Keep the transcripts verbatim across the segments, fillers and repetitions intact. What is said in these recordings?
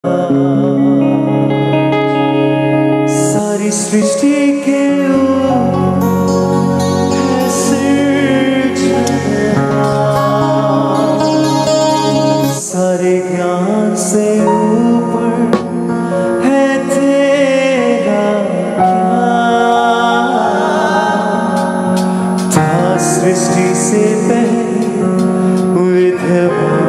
सारी सृष्टि के सारे ज्ञान से ऊपर है तेरा ज्ञान, था सृष्टि से पहले विद्यमान।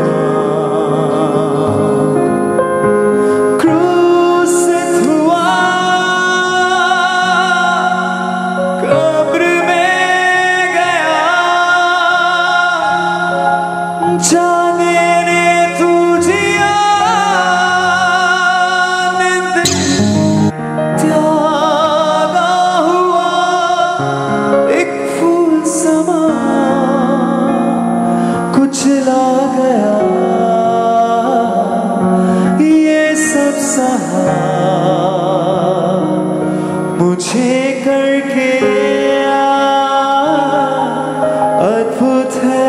कुचला गया ये सब सहा मुझे करके अद्भुत है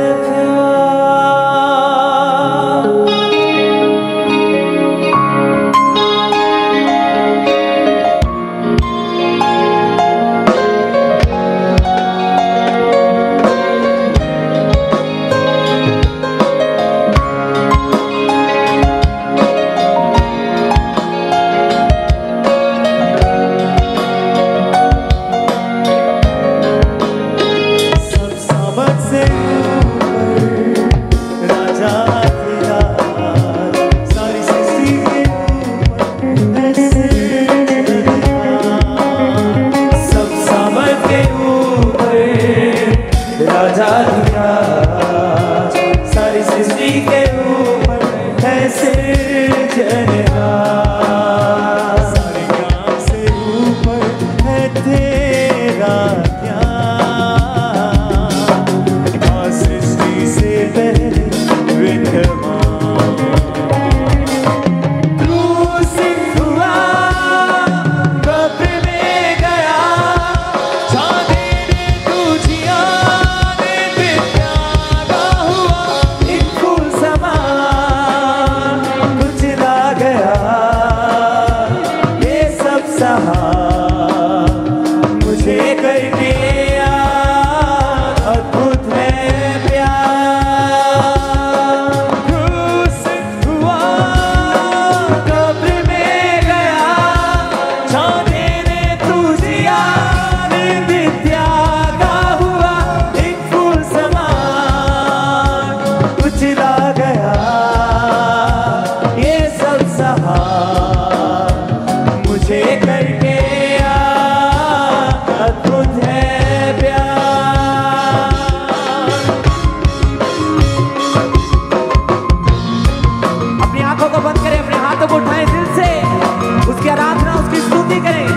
सारी सृष्टि के ऊपर है सिरजनहार, सारे ज्ञान से ऊपर है तेरा ज्ञान, और सृष्टि से पहले विद्यमान। क्रूसित हुआ, कब्र में गया, चांदी ने तुझिया मुझे करके अद्भुत है प्यार। क्रूसित हुआ, कब्र में गया, चांदी ने तुझिया त्यागा हुआ, एक फूल समान कुचला गया ये सब सहा मुझे करके अद्भुत है प्यार। अपनी आंखों को बंद करें, अपने हाथों को उठाएं, दिल से उसकी आराधना उसकी स्तुति करें।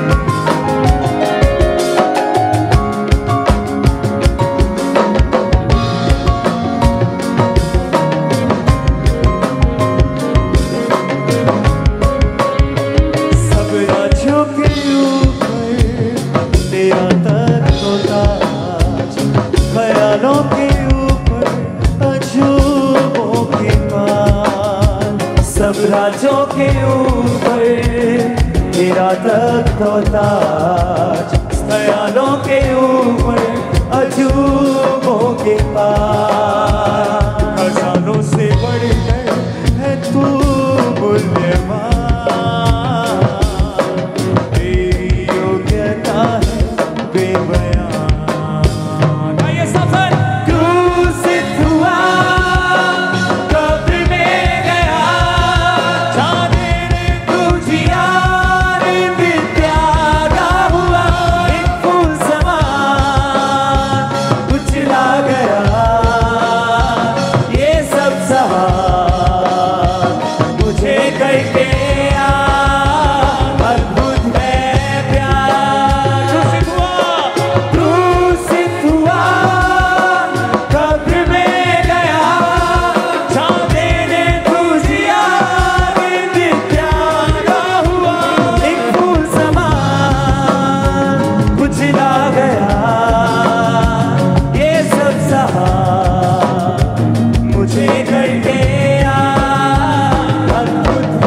सब राज्यों के तेरा तख्त ताज, ख्यालों के ऊपर अजूबों के पाल। सब राज्यों के ऊपर तेरा तख्त ताज, ख्यालों के ऊपर अजूबों के पाल। खजानों से बढ़कर है तू मूल्यवान, मुझे करके अद्भुत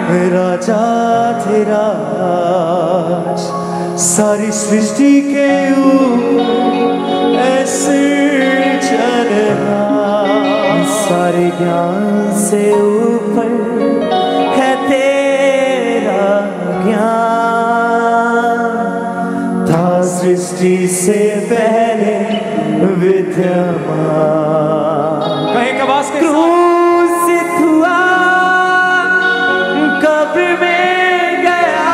राजा तेरा सारी सृष्टि के ऊपर ऐसे चल रहा, सारे ज्ञान से ऊपर है तेरा ज्ञान, था सृष्टि से पहले विद्यमान। कहीं कबास के क्रूसित हुआ, कब्र में गया,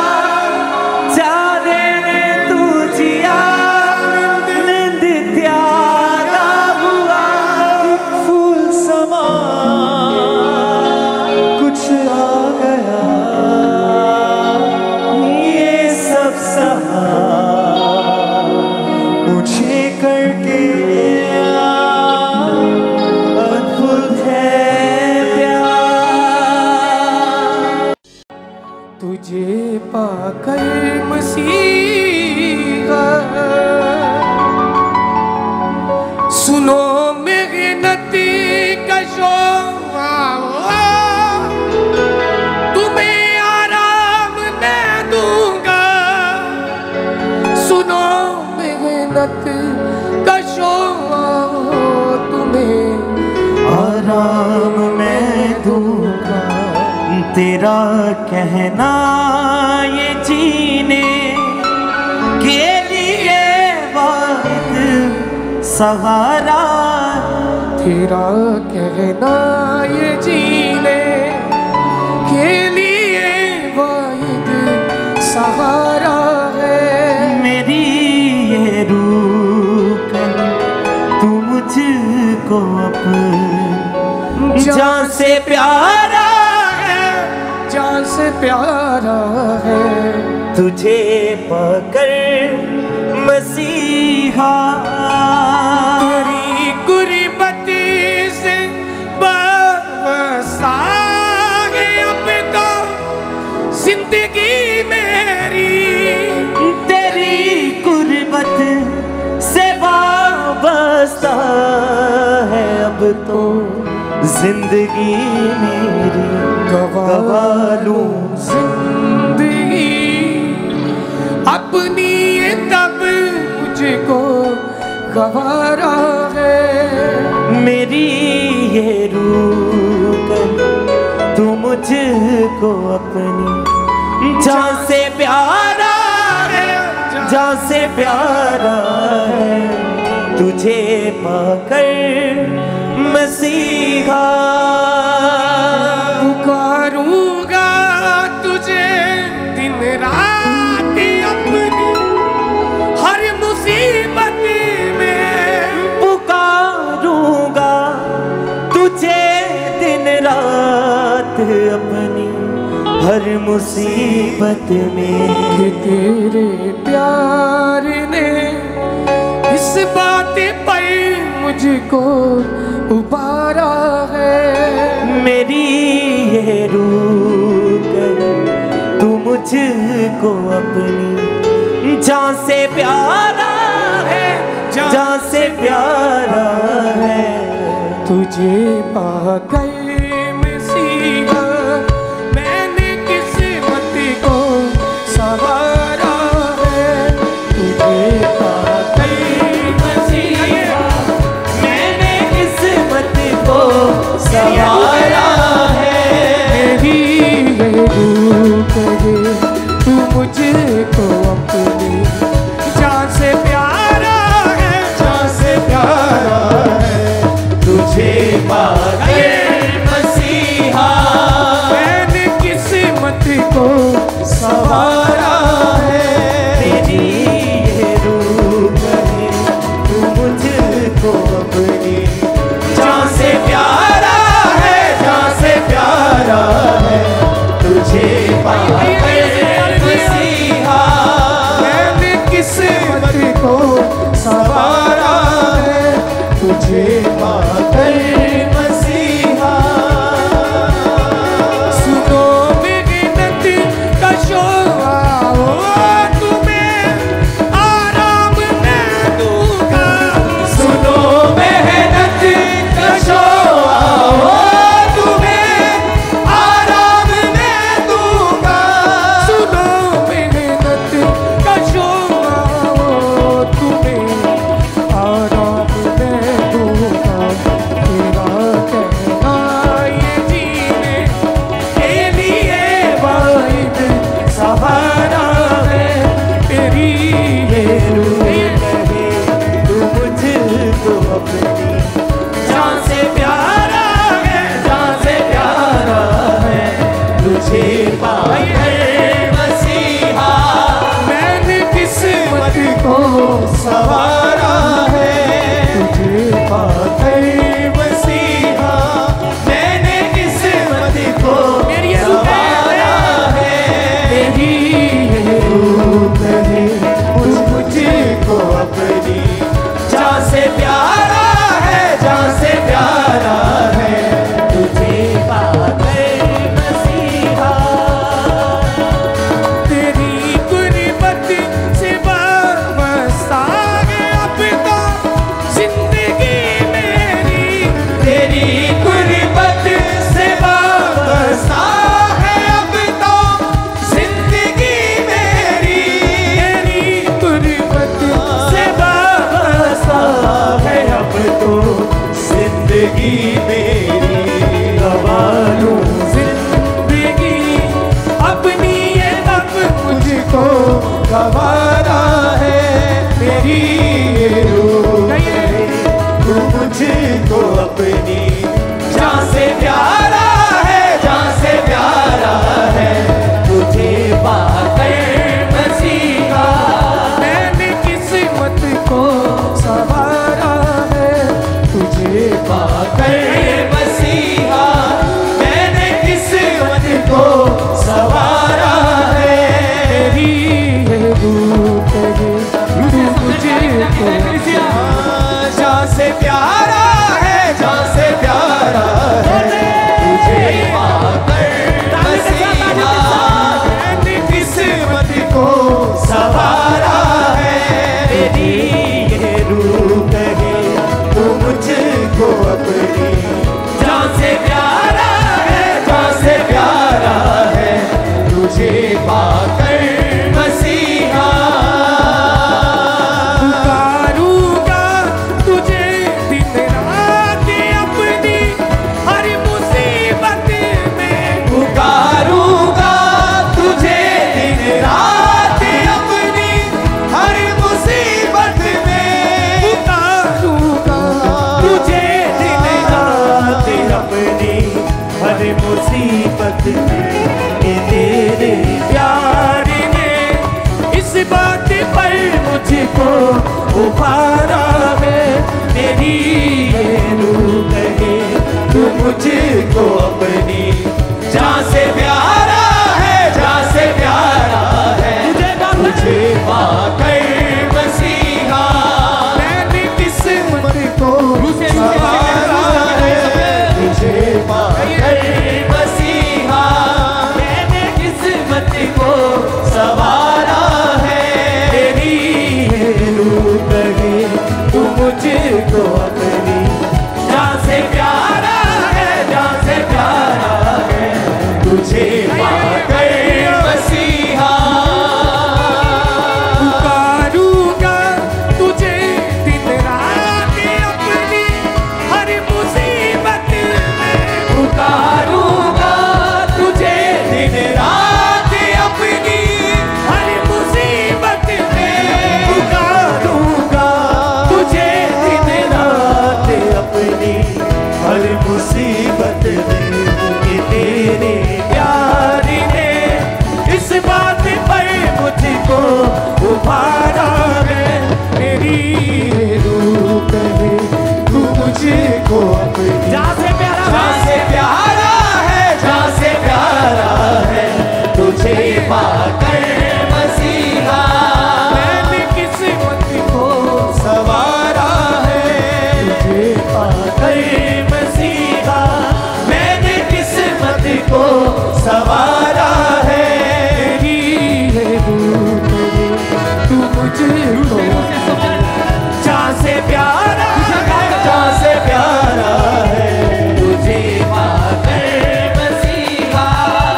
जाने में तू जिया, नींद त्यागा हुआ, फूल समा कुछ आ गया, ये सब सहा मुझे करके अद्भुत है प्यार। तुझे पाकर मसीहा सुनो मेहनत कशो, तुम्हें आराम मैं दूंगा, सुनो मेहनत कशो, तुम्हें आराम मैं दूंगा, तेरा कहना ये जीने के लिए वाहिद सहारा, तेरा कहना ये जीने के लिए वाहिद सहारा है। मेरी ये रूह कर तू मुझको अपनी जान से प्यारा है, जान से प्यारा है। तुझे पाकर मसीहा तेरी गुर्बत से बसा है अब तो जिंदगी मेरी, तेरी गुर्बत से वाबस्ता है अब तो जिंदगी मेरी, गवा लूं जिंदगी अपनी तब मुझको गवारा है। मेरी ये रूह कर तू मुझको अपनी जान से प्यारा है, जान से प्यारा है। तुझे पाकर मसीहा पुकारूंगा तुझे दिन रात अपनी हर मुसीबत में, पुकारूंगा तुझे दिन रात अपनी हर मुसीबत में। कि तेरे प्यार ने इस बात पर मुझको उबारा है। मेरी ये रूह कर तू मुझको अपनी जान से प्यारा है, जान से प्यारा है। तुझे पाकर मसीहा मैंने किस्मत को सवारा है। तुझे पाकर मसीहा मैंने किस्मत को सवारा है। मेरी ये रूह करे तू मुझको अपनी जान से प्यारा है, जान से प्यारा है। तुझे पाकर मसीहा मैंने किस्मत को सवारा है। तेरी ये रूह करे तू मुझको अपनी जान से प्यारा है, जान से प्यारा है। तुझे पाकर मसीहा मैंने किस्मत को सवारा है। तुझे पाकर मसीहा सुनो मेहनत कशो, तुम्हें आराम मैं दूंगा, सुनो मेहनत कशो, तुम्हें आराम मैं तुझे पाकर मसीहा। पुकारूंगा तुझे दिन रात अपनी हर मुसीबत में। पुकारूंगा तुझे दिन रात अपनी हर मुसीबत में। पुकारूंगा तुझे दिन रात अपनी हर मुसीबत में। ये तेरे प्यार ने इस बात पर मुझको उभारा है। तेरी ये रूह कहे तू मुझको अपनी जान से प्यारा है, जान से प्यारा है तुझे पाकर मसीहा। मैंने किस्मत को सवारा है तुझे पाकर मसीहा। मैंने किस्मत को सवारा है तेरी ये रूह कहे तू मुझको अपनी जान से प्यारा है, जान से प्यारा है तुझे पाकर मसीहा। पुकारूंगा तुझे दिन रात अपनी हर मुसीबत में। पुकारूंगा तुझे दिन रात अपनी हर मुसीबत में। पुकारूंगा तुझे दिन रात अपनी हर मुसीबत में। ये तेरे प्यार ने इस बात पर मुझको उभारा है। मेरी रूह कहे तू मुझको अपनी जान से प्यारा, जान से प्यारा है, जान से प्यारा है तुझे पाकर मसीहा। मैंने किस्मत को सवारा है तुझे पाकर मसीहा। मैंने किस्मत को सवारा है। तेरी ये रूह कहे तू मुझको जान से प्यारा है, जान से प्यारा है तुझे पाकर मसीहा।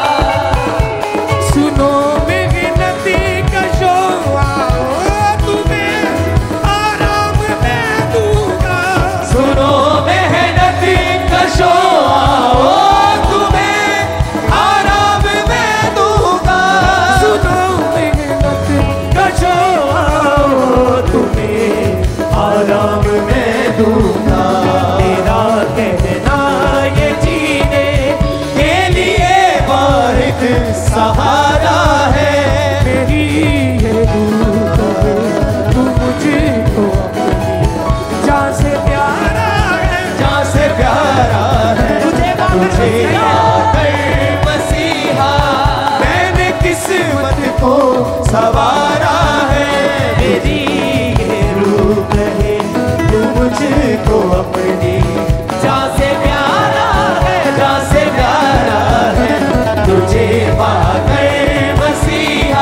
सुनो मेरी नदी का शोर, तुम्हें आराम मैं दूंगा। सुनो मेहनत कशो आओ तुम्हें आराम मैं दूंगा। सुनो मेहनत कशो आओ तुम्हें आराम मैं दूंगा। तेरा कहना ये जीने के लिए वाहिद सहारा है। मेरी ये रूह कहे तू मुझको अपनी जान से प्यारा है। जान से प्यारा है तुझे तुझे पाकर मसीहा। मैंने किस्मत को सवारा है तेरी ये रूह कहे तू मुझको अपनी जान से प्यारा है, जान से प्यारा है तुझे पाकर मसीहा।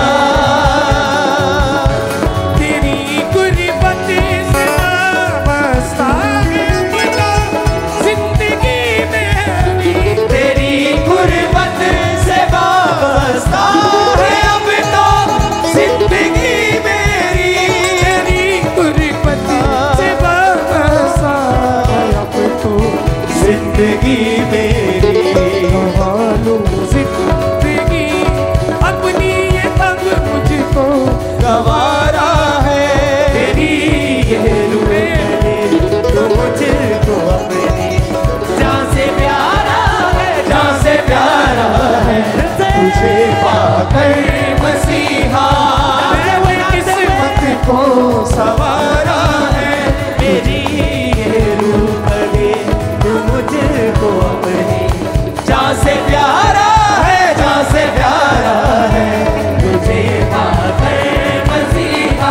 तेरी गुर्बत से वाबस्ता है अपना जिंदगी मेरी। तेरी गुर्बत से वाबस्ता है अब तो जिंदगी मेरी। तेरी गुर्बत से वाबस्ता है अब तो जिंदगी मेरी मालूम जिंदगी अपनी ये तब मुझको गवारा है। तेरी ये रूह कहे तू मुझको अपनी जान से प्यारा है, जान से प्यारा है तुझे पाकर मसीहा। मैं किस्मत को सवारा है मेरी ये रूह कहे तू मुझको अपनी जान से प्यारा है, जान से प्यारा है तुझे पाकर मसीहा।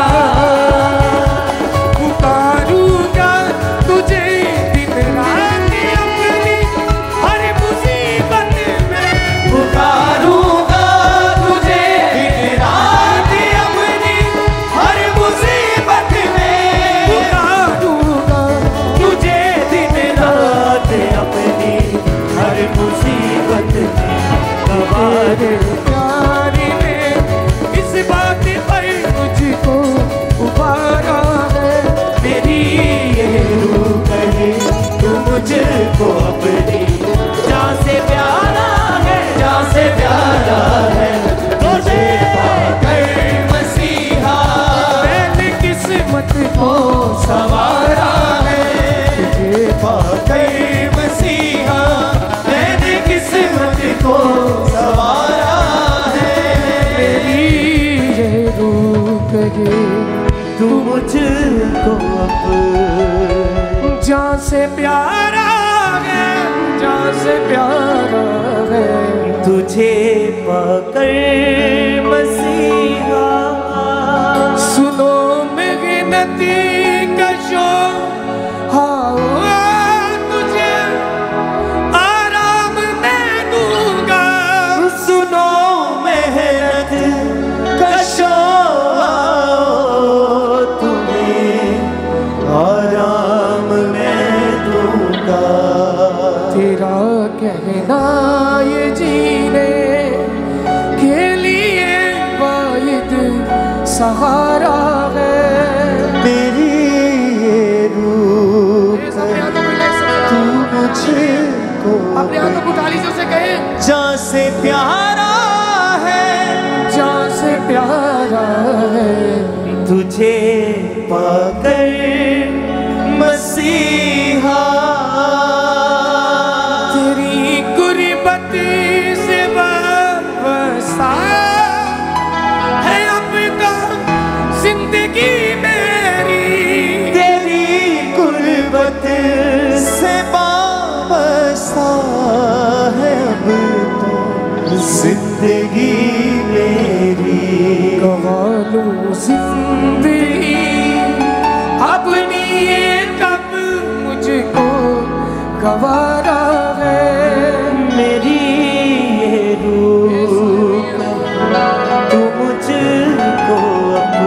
पुकारूंगा तुझे दिन रात अपनी हर मुसीबत में। पुकारूंगा तुझे दिन रात अपनी हर मुसीबत में। तू मुझको अब जान से प्यारा है, जान से प्यारा है, तुझे पाकर मसीहा। सुनो मेहनती कशो हाँ तुझे आराम मैं दूंगा। सुनो मेहनत कशो तुम्हें आराम मैं दूंगा। तेरा कहना ये जीने के लिए वाहिद सहारा है। मेरी ये रूह तू मुझको अपने हाथों को ताली से उसे कहे जान से प्यारा है, जान से प्यारा है, तुझे पाकर मसीहा। तेरी गुर्बती से वाबस्ता है अब तो जिंदगी मेरी। तेरी गुर्बत से वाबस्ता है अब तो जिंदगी मेरी। गवा लूं जिंदगी अपनी ये कब मुझको गवारा है। मेरी ये रूह तू मुझको अब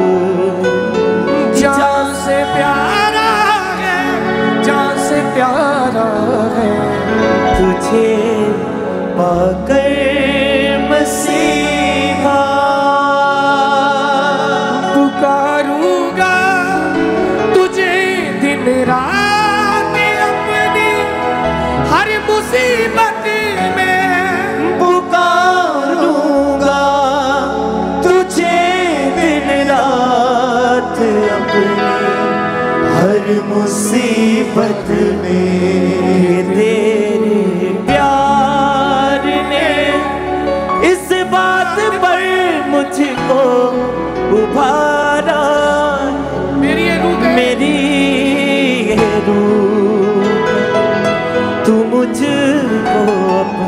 जान से प्यारा है, जान से प्यारा है, तुझे पाकर मसीहा। पुकारूंगा तुझे दिन रात अपनी हर मुसीबत में। पुकारूंगा तुझे दिन रात अपनी हर मुसीबत में। तेरे प्यार ने इस बात पर मुझको उभारा। मेरी ये रूह है, मेरी ये रूह तू मुझको अब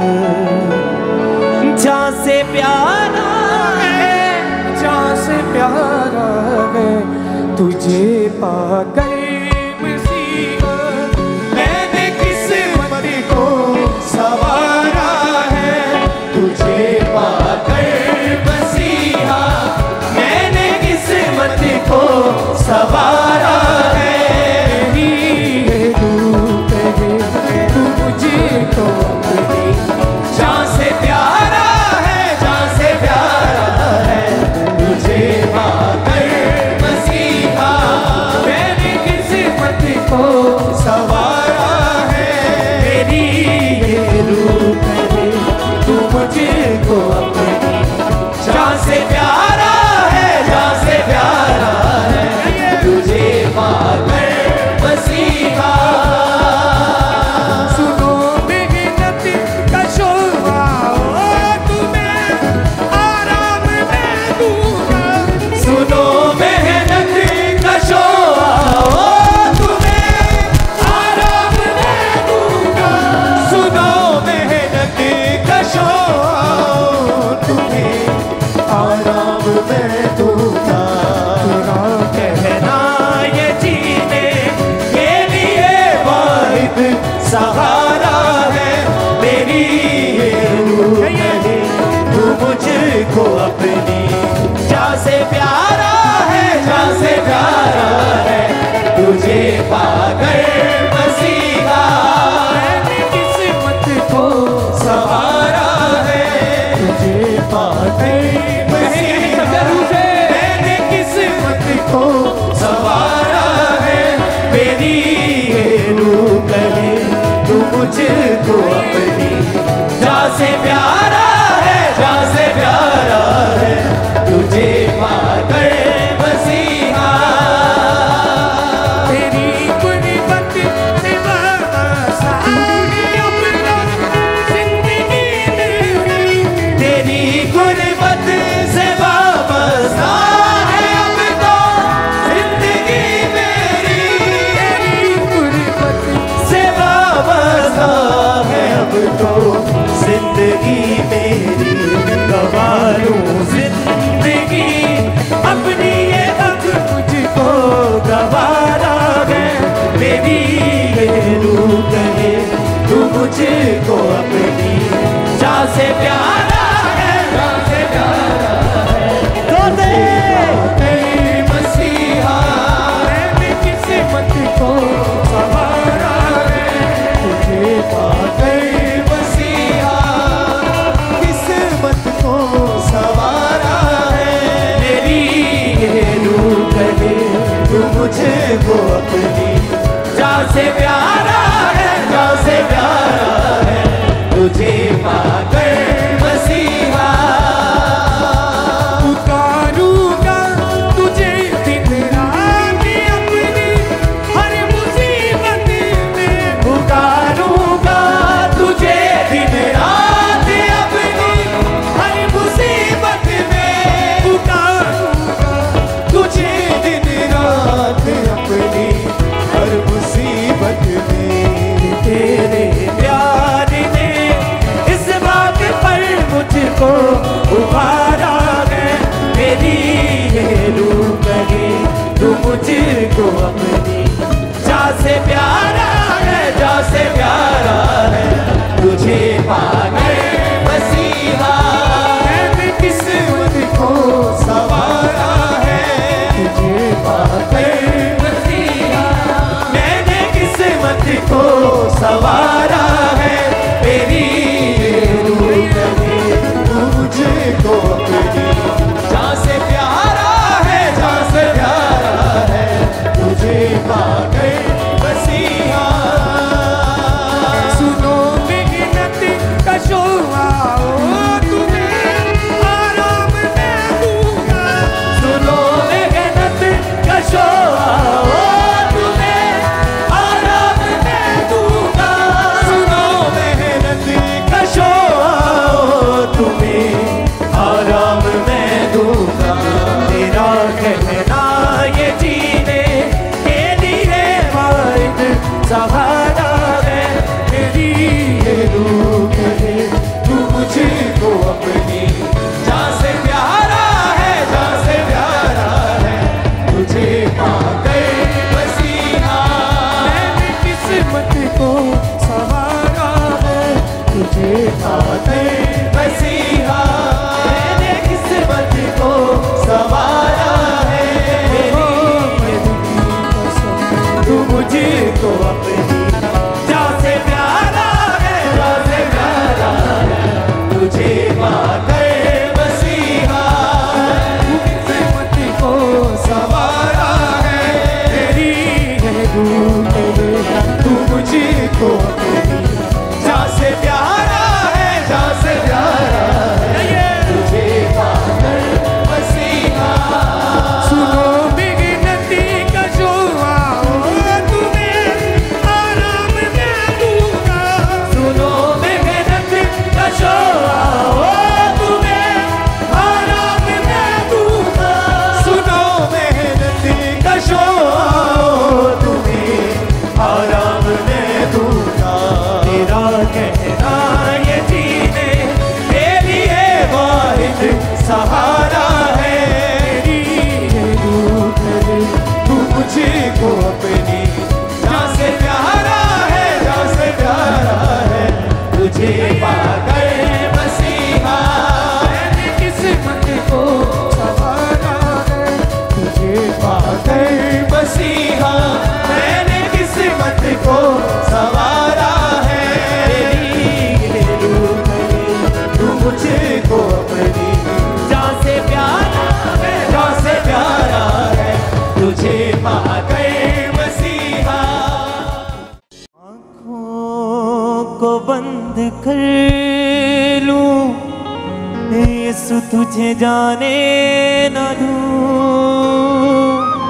जान से प्यारा है, जान से प्यारा है, तुझे पाकर मसीहा। मैंने किस्मत को सवारा है, तुझे पाकर मसीहा। मैंने किस्मत को सवारा है। मेरी ये रूह है, तू मुझको अपनी जान से प्यारा है, जान से प्यारा है, तुझे पाकर मसीहा। मैंने किस्मत को सवारा है। मेरी ये रूह है, तू मुझको अपनी जान से प्यारा है, जान से प्यारा है, तुझे पाकर मसीहा। सुनो मेहनत का शोभा तुम्हें आराम मैं दूंगा। सुनो मेहनत का शोभा तुम्हें आराम मैं दूंगा। सुनो मेहनत का शोभा तुम्हें आराम मैं दूंगा। तेरा कहना ये जीने के लिए वाहिद सहारा है। मेरी ये रूह है, तू मुझको अपनी जान से प्यारा है, जान से प्यारा है, तुझे पाकर मसीहा। मैंने किस्मत को सवारा है, तुझे पाकर मसीहा। मैंने किस्मत को सवारा है। मेरी ये रूह है, तू मुझको अपनी जान से प्यारा है, जान से प्यारा है, तुझे पाकर मसीहा। तेरी गुर्बत से वाबस्ता है अब तो जिंदगी मेरी। तेरी गुर्बत से वाबस्ता है अब तो मुझको अपनी जान से प्यारा है, जान से प्यारा है। तो दे मसीहा मैंने किस्मत को संवारा है, तुझे पाकर मसीहा किस्मत को संवारा है। मेरी ये रूह कहे तू मुझको अपनी जान से प्यारा है, जान से प्यारा है, तुझे पाकर मसीहा। पुकारूंगा तुझे दिन रात अपनी हर मुसीबत में, पुकारूंगा तुझे दिन रात अपनी हर मुसीबत में, पुकारूंगा तुझे दिन रात अपनी हर मुसीबत में। तेरे प्यार ने इस बात पर मुझको उभारा है, मेरी ये रूह कहे तू मुझको अपनी जान से प्यारा है, जान से प्यारा है, तुझे पाकर मसीहा। मैंने किस्मत को संवारा है, तुझे पाकर मसीहा। मैंने किस्मत को संवारा है, मेरी ये रूह कहे तू मुझको अपनी जान से प्यारा है, जान से प्यारा है, तुझे पाकर मसीहा। सुनो मिन्नत कशो आओ तुम्हें आराम मैं दूंगा, सुनो मेहनत कशो आओ तुम्हें आराम मैं दूंगा, सुनो मेहनत कशो आओ तुम्हें आराम मैं दूंगा। तेरा कहना ये जीने के लिए वाहिद सहारा है, मेरी ये रूह कहे तू मुझको अपनी जान से प्यारा है, जान से प्यारा है, तुझे पाकर मसीहा। मैंने किस्मत को संवारा है, तुझे पाकर मसीहा। मैंने किस्मत को संवारा है, मेरी ये तू मुझको अपनी जान से प्यारा है, जान से प्यारा है, तुझे पाकर मसीहा। किस्मत को संवारा है, मेरी है रूह कहे तू मुझको अपनी जान से प्यारा है, जान से प्यारा है, तुझे पाकर मसीहा। सुनो मिन्नत कशो आओ तुम्हें आराम मैं दूंगा, सुनो मेहनत कशो आओ तुम्हें आराम मैं दूंगा, सुनो मेहनत कशो आओ तुम्हें आराम मैं दूंगा। तेरा कहना ये जीने के लिए वाहिद सहारा है, मेरी ये रूह कहे तू मुझको अपनी जान से प्यारा है, जान से प्यारा है, तुझे पाकर मसीहा। मैंने किस्मत को संवारा है, तुझे पाकर मसीहा। मैंने किस्मत को संवारा है, मेरी ये रूह कहे तू मुझको अपनी जान से प्यारा है, जान से प्यारा है, तुझे पाकर मसीहा। आँखों को बंद कर लूं, यीशु तुझे जाने न दूं।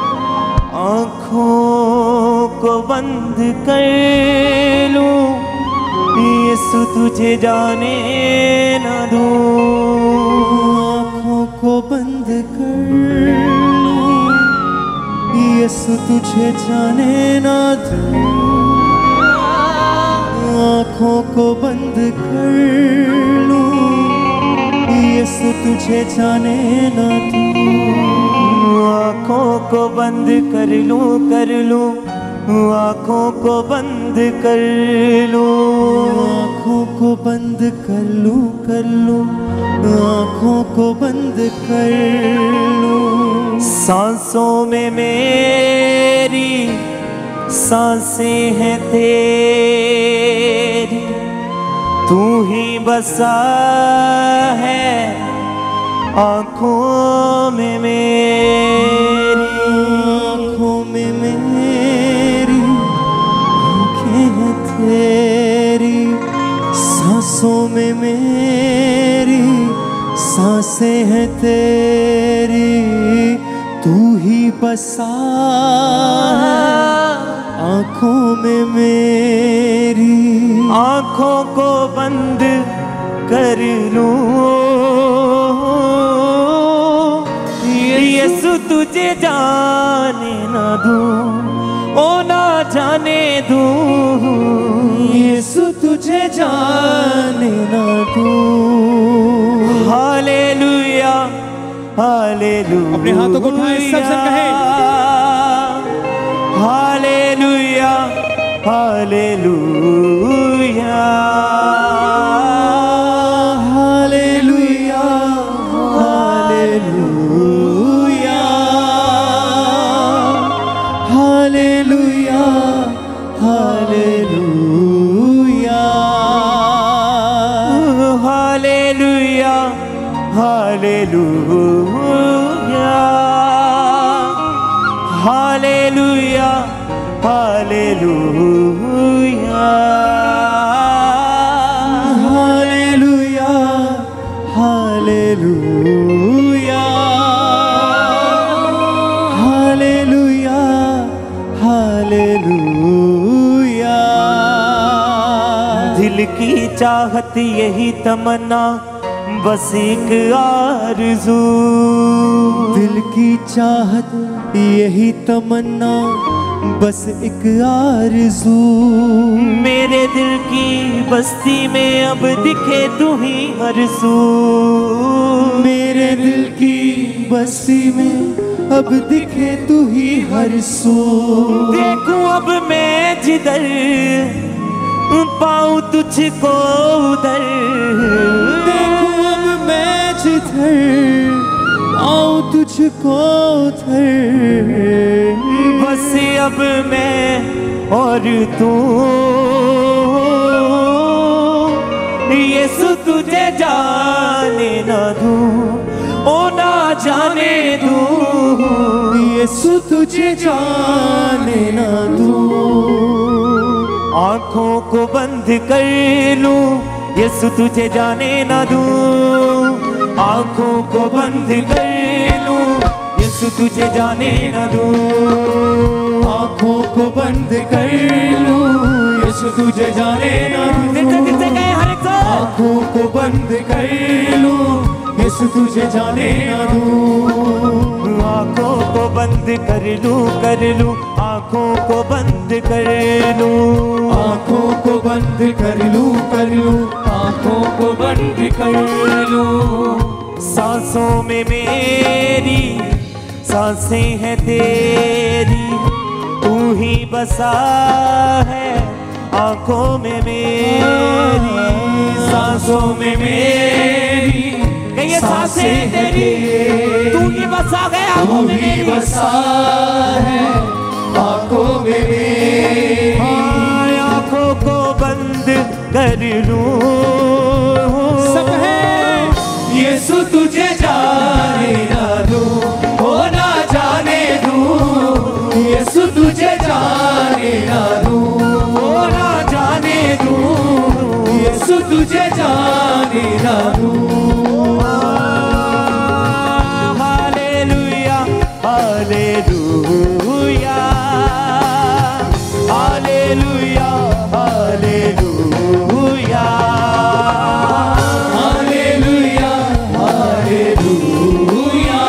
आँखों को बंद कर लूं, यीशु तुझे जाने न दूं। आँखों को बंद कर लूं, यीशु तुझे जाने न दूं। आँखों को बंद कर लूं, यीशु तुझे जाने न दूं। आँखों को बंद कर लूं कर लूं आँखों को बंद कर लूं, आँखों को बंद कर लूं, कर लूं, आँखों को बंद कर लूं। सांसों में मेरी सांसें हैं तेरी, तू ही बसा है आँखों में मेरी, आँखों में मेरी आँखें हैं तेरी, सांसों में मेरी सांसें हैं तेरी, तू ही बसा है आँखों में मेरी। आँखों को बंद कर लूं, यीशु तुझे जाने ना दूं, ओ ना जाने दूं, यीशु तुझे जाने ना दूं। हालेलुया हालेलुया, अपने हाथों को उठाएं, सब संग कहें hallelujah hallelujah hallelujah hallelujah hallelujah hallelujah hallelujah hallelujah hallelujah hallelujah hallelujah hallelujah hallelujah hallelujah. दिल की चाहत यही तमन्ना बस एक आरज़ू, दिल की चाहत यही तमन्ना बस एक आरज़ू, मेरे दिल की बस्ती में अब दिखे तू ही हर सू, मेरे दिल की बस्ती में अब दिखे तू ही हर सू। देखूं अब मैं जिधर पाऊं तुझको उधर, देखूं अब मैं जिधर पाऊं तुझको उधर, बस अब मैं और तू, यीशु तुझे जाने ना दूं, ओ ना जाने दूं, यीशु तुझे जाने ना दूं। आँखों को बंद कर लूं, यीशु तुझे जाने ना दूं, आँखों को बंद कर लूं, यीशु तुझे जाने ना दूं, आँखों को बंद कर लूं, यीशु तुझे जाने ना दूं, आँखों को बंद कर लूं, यीशु तुझे जाने ना दूं, आँखों को बंद कर लूं, कर लूं, आँखों को बंद कर लूं, आँखों को बंद कर लूं, कर लूं, आँखों को बंद कर लूं। सांसों में मेरी सांसें हैं तेरी, तू ही बसा है आँखों में मेरी, सांसों में मेरी ये सांसें तेरी, तू ही बसा है आँखों में मेरी, बसा है आँखों में मेरी। आँखों को बंद कर लूं, सब है यीशु तुझे जाने ना दूं, ओ ना जाने दूं, यीशु तुझे जाने ना दूं, ओ ना जाने दूं, यीशु तुझे जाने ना दूं। Hallelujah hallelujah hallelujah hallelujah hallelujah hallelujah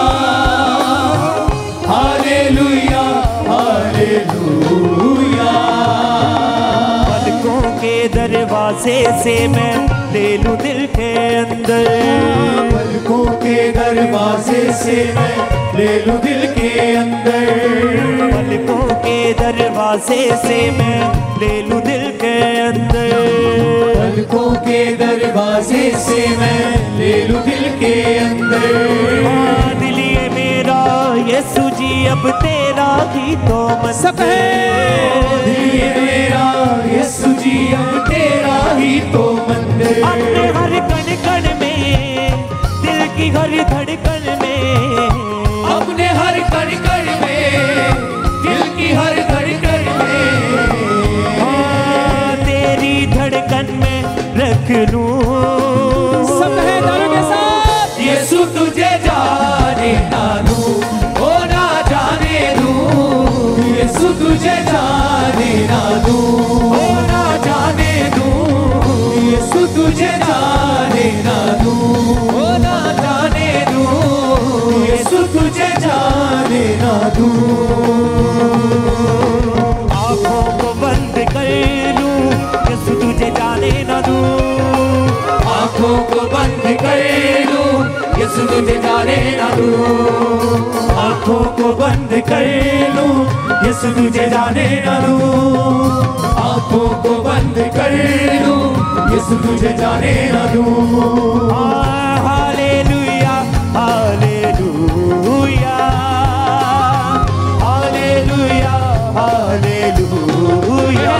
hallelujah hallelujah. पलकों के दरवाजे से मैं ले लूं दिल के अंदर, पलकों के दरवाजे से मैं ले लूं दिल के अंदर, पलकों के दरवाजे से मैं ले लूं दिल के अंदर, पलकों के दरवाजे से मैं ले लूं दिल के अंदर। हाँ, दिल ये मेरा यीशु जी अब तेरा ही तो मंदिर, दिल ये मेरा यीशु जी अब तेरा ही तो मंदिर। अपने हर कण कण में, दिल की हर धड़कन में, अपने हर कण कण में, दिल की हर धड़कन में, हाँ, तेरी धड़कन में रख लूं। सब है तालियों के साथ। यीशु तुझे जाने ना दूं, ओ ना जाने दूं। यीशु तुझे जाने ना दूं, ओ ना जाने दूं। यीशु तुझे जाने ना दूं, ओ ना जाने दूं। यीशु तुझे जाने ना दूं। आँखों को बंद कर लूं, यीशु तुझे जाने ना दूं। आँखों को बंद कर लूं, यीशु तुझे जाने ना दूं। आँखों को बंद कर लूं, यीशु तुझे जाने ना दूं। आँखों को बंद कर लूं, यीशु तुझे जाने ना दूं। हाँ, hallelujah, hallelujah, hallelujah, hallelujah,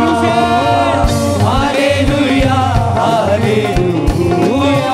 hallelujah, hallelujah,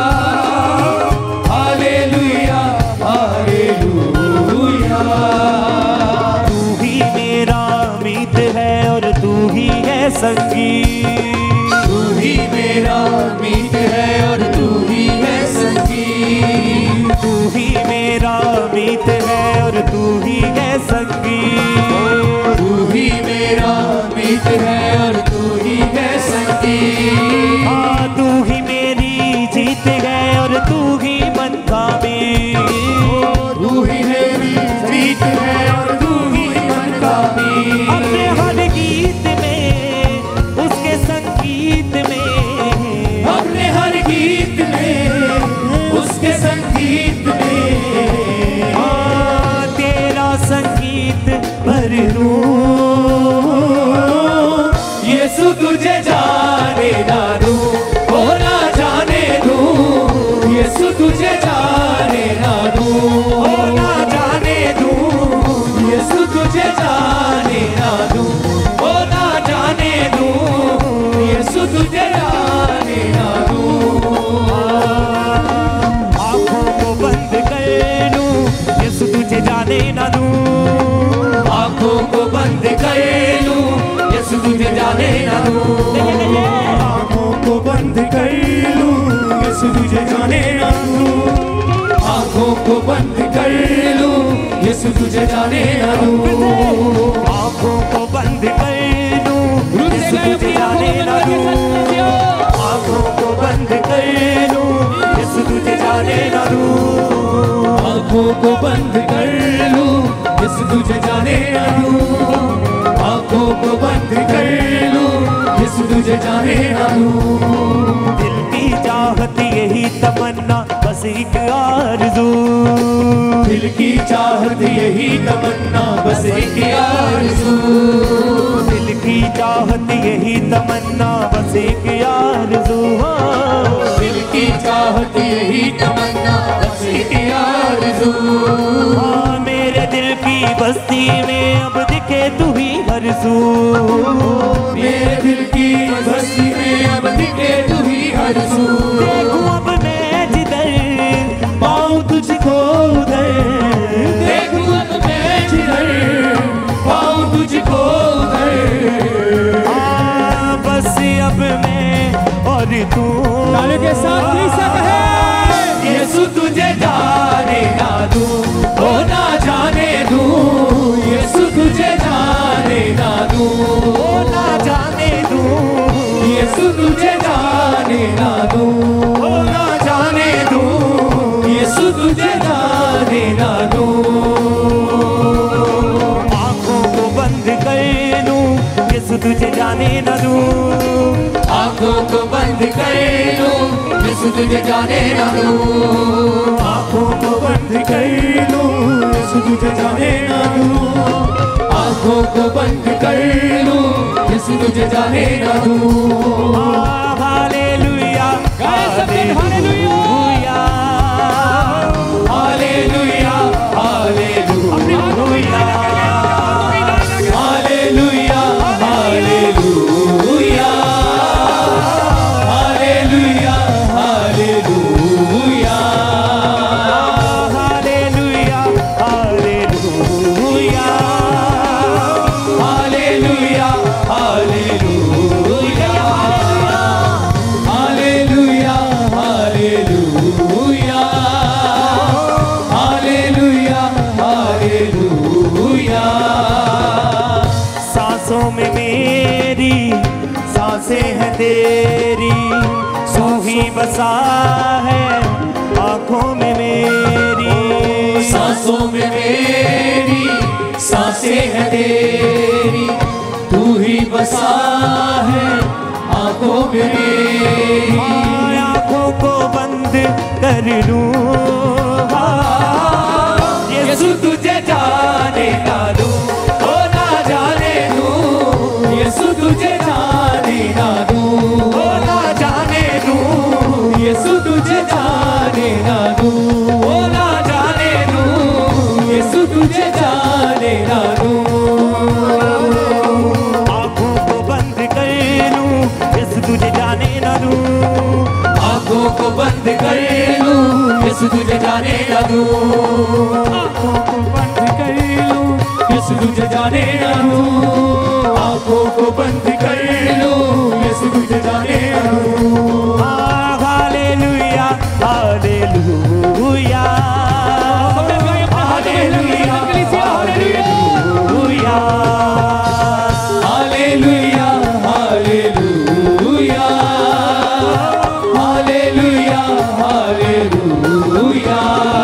hallelujah, hallelujah. तू ही मेरा मीत है और तू ही है संगी, तू ही मेरा मीत है और तू ही है संगी। तू ही मेरा मीत है और तू ही है संगी। तू ही मेरा मीत है और तू ही है संगी। हाँ, तू ही मेरी जीत है और तू ही मनकामी, तू ही मेरी जीत है और तू ही मनकामी। अपने हर गीत में, उसके संगीत में, अपने हर गीत में, उसके संगीत में, हाँ, तेरा संगीत भर दूं। यीशु तुझे जाने ना दूं, ओ ना जाने दूं। यीशु तुझे जाने ना दूं, ओ ना जाने दूं। यीशु तुझे जाने ना दूं, ओ ना जाने दूं। यीशु तुझे जाने ना दूं। आँखों को बंद कर लूं, यीशु तुझे जाने ना दूं। आँखों को बंद कर लूं, यीशु तुझे जाने ना दूं। आँखों को बंद कर लूं, यीशु तुझे जाने ना दूं। आँखों को बंद कर लूं, यीशु तुझे जाने ना दूं। आँखों को बंद कर लूं, यीशु तुझे जाने ना दूं। आँखों को बंद कर लूं, यीशु तुझे जाने ना दूं। आँखों को बंद कर लूं, यीशु तुझे जाने ना दूं। आँखों को बंद कर लूं, यीशु तुझे जाने ना दूं। दिल की चाहत यही तमन्ना बस एक आरज़ू, दिल की चाहत यही तमन्ना बस एक आरज़ू। दिल की चाहत यही तमन्ना बस एक आरज़ू, हाँ। दिल की चाहत यही तमन्ना बस एक आरज़ू। हाँ, मेरे दिल की बस्ती में अब दिखे तू ही हर सू। मेरे दिल की बस्ती में अब दिखे तू ही हर सू। देखूं अब मैं जिधर पाऊं तुझको उधर, देखूं अब मैं जिधर पाऊं तुझको उधर। हाँ, बस अब मैं और तू। तालियों के साथ तीसरा कहे। यीशु तुझे जाने ना दूं, ओ ना जाने दूं। यीशु तुझे जाने ना दूं, ओ ना जाने दूं। यीशु तुझे जाने ना दूं, ओ ना जाने दूं। यीशु तुझे जाने ना दूं। आँखों को बंद कर लूं, यीशु तुझे जाने ना दूं। आँखों को बंद कर लूं, यीशु तुझे जाने ना दूं। आँखों को बंद कर लूं, यीशु तुझे जाने ना दूं। आंखों को बंद कर लूं, यीशु तुझे जाने ना दूं। Hallelujah hallelujah hallelujah hallelujah hallelujah hallelujah hallelujah hallelujah hallelujah hallelujah hallelujah hallelujah hallelujah hallelujah hallelujah hallelujah. सांसों में मेरी सांसें हैं तेरी, तू ही बसा है आंखों में मेरी। सांसों में मेरी सांसें हैं तेरी, तू ही बसा है आंखों में मेरी। आंखों को बंद कर लूं, यीशु तुझे जाने ना दूं, ओ ना जाने दूं। यीशु तुझे जाने ना दूं, ओ ना जाने दूं। यीशु तुझे जाने ना दूं, ओ ना जाने दूं। यीशु तुझे जाने ना दूं। आंखों को बंद कर लूं, यीशु तुझे जाने ना दूं। आंखों को बंद कर लूं, यीशु तुझे जाने ना दूं। आंखों को बंद कर लूं, यीशु तुझे जाने ना दूं। आंखों को बंद कर लूं, यीशु तुझे जाने ना दूं। Hallelujah hallelujah hallelujah hallelujah hallelujah hallelujah hallelujah hallelujah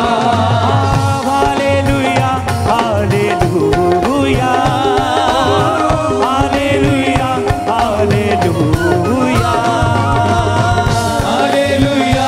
hallelujah hallelujah hallelujah hallelujah hallelujah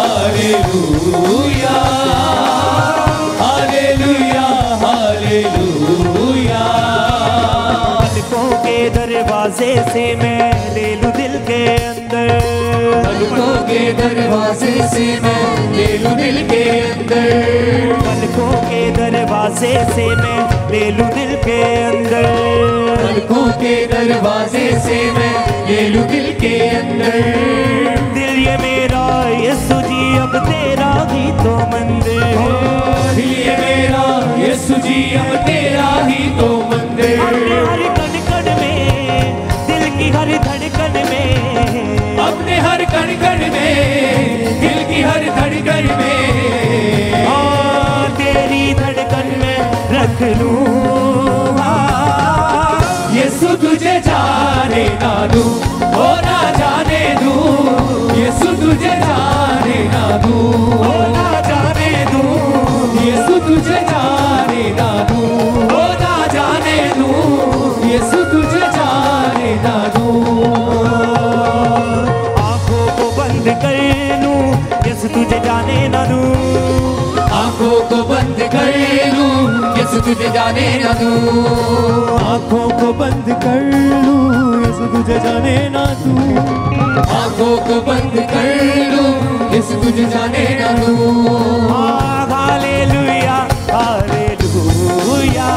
hallelujah hallelujah hallelujah. पलकों के दरवाजे से मैं ले लूं दिल के अंदर, पलकों के दरवाजे से मैं ले लूं दिल के अंदर। पलकों के दरवाजे से मैं ले लूं दिल के अंदर। पलकों के दरवाजे से मैं ले लूं दिल के अंदर। दिल ये मेरा यीशु जी अब तेरा ही तो मंदिर है। दिल ये मेरा यीशु जी अब तेरा ही तो मंदिर। अपने हर कण कण में, दिल की हर धड़कन में, अपने हर कण कण में, दिल की हर धड़कन में, हाँ तेरी धड़कन में रख लूं। हाँ, यीशु तुझे जाने ना दूं, ओ ना जाने दूं। यीशु तुझे जाने ना दूं, ओ ना जाने दूं। यीशु तुझे जाने ना दूं, ओ ना जाने दूं। यीशु तुझे जाने ना दूं। आंखों को बंद कर लूं, यीशु तुझे जाने ना दूं। आंखों को बंद कर लूं, यीशु तुझे जाने ना दूं। आंखों को बंद कर लूं, यीशु तुझे जाने ना दूं। आंखों को बंद कर लूं, यीशु तुझे जाने ना दूं। Hallelujah hallelujah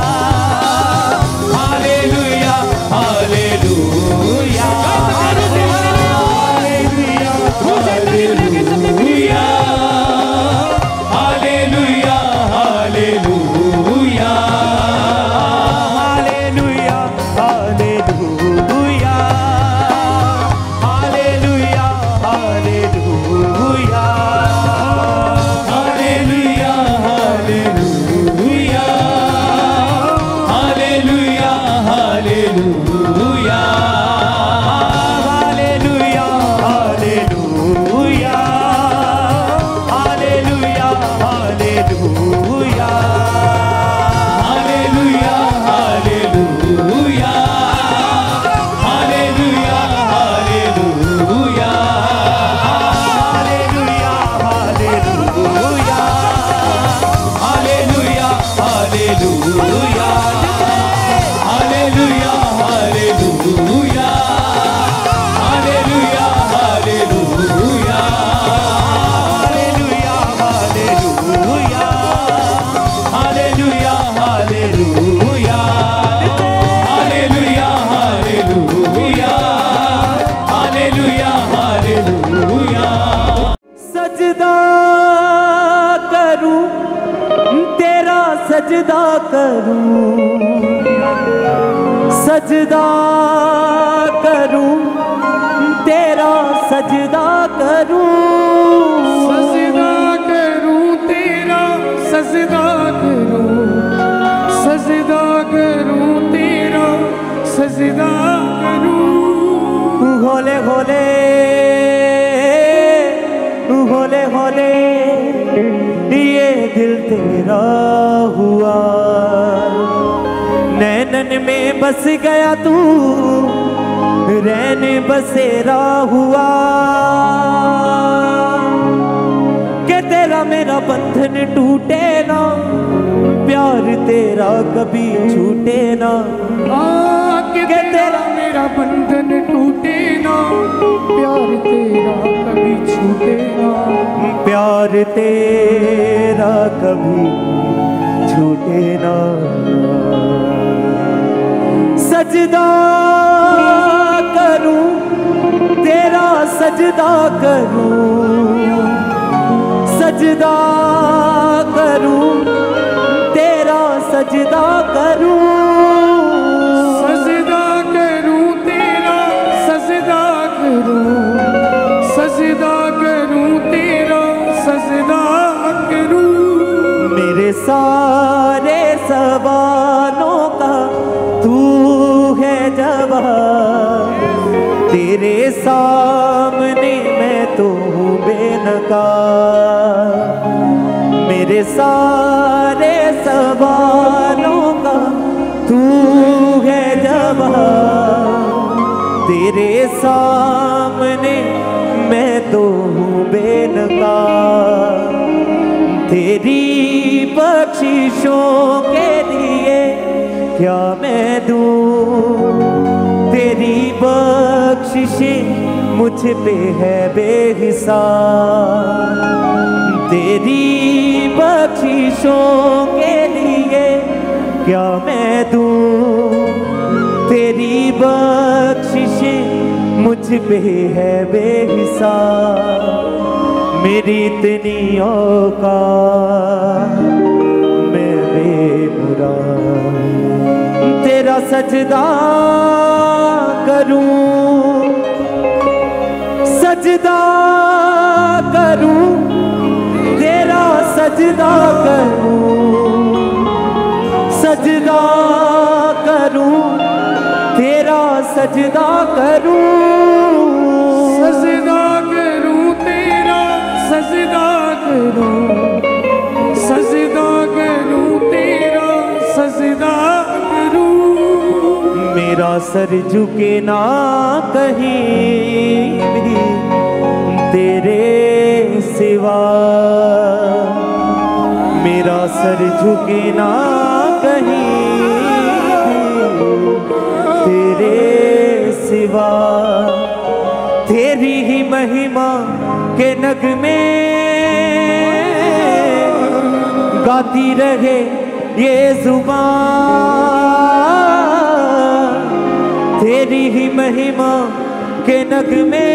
hallelujah hallelujah hallelujah hallelujah hallelujah hallelujah hallelujah hallelujah hallelujah hallelujah सजदा करूं, सजदा करूं, तेरा सजदा करूं, सजदा करूं तेरा सजदा करूं, सजदा करूं तेरा सजदा करूं। होले होले होले होले ये दिल तेरा हुआ, नैनन में बस गया तू, रहने बसेरा हुआ, के तेरा मेरा बंधन टूटे ना, प्यार तेरा कभी छूटे ना, के तेरा मेरा बंधन टूटे ना, प्यार तेरा कभी छूटे ना, प्यार तेरा कभी छूटे ना। सजदा करूं तेरा सजदा करूं, सजदा करूं तेरा सजदा करूं, सजदा करूं तेरा सजदा करूं, सजदा करूं तेरा सजदा करूं। मेरे सारे सवालों का तू है जवाब, तेरे सामने मैं तो हूँ बेनकाब, मेरे सारे सवालों का तू है जवाब, तेरे सामने मैं तो हूँ बेनकाब, तेरी बख्शिशों के लिए क्या मैं दूं, तेरी बख्शिशें मुझ पे है बेहिसाब, तेरी बख्शिशों के लिए क्या मैं दूं, तेरी बख्शिशें मुझ पे है बेहिसाब, मेरी इतनी औकात मैं बेमुराद तेरा सजदा करूं, सजदा करूं तेरा सजदा करूं, सजदा करूं तेरा सजदा करूं, सजदा करूं तेरा सजदा करूं, सजदा करूं तेरा सजदा करूं। मेरा सर झुके ना कहीं भी तेरे सिवा, मेरा सर झुके ना कहीं भी तेरे सिवा, तेरी ही महिमा के नगमे गाती रहे ये जुबान, तेरी ही महिमा के नगमे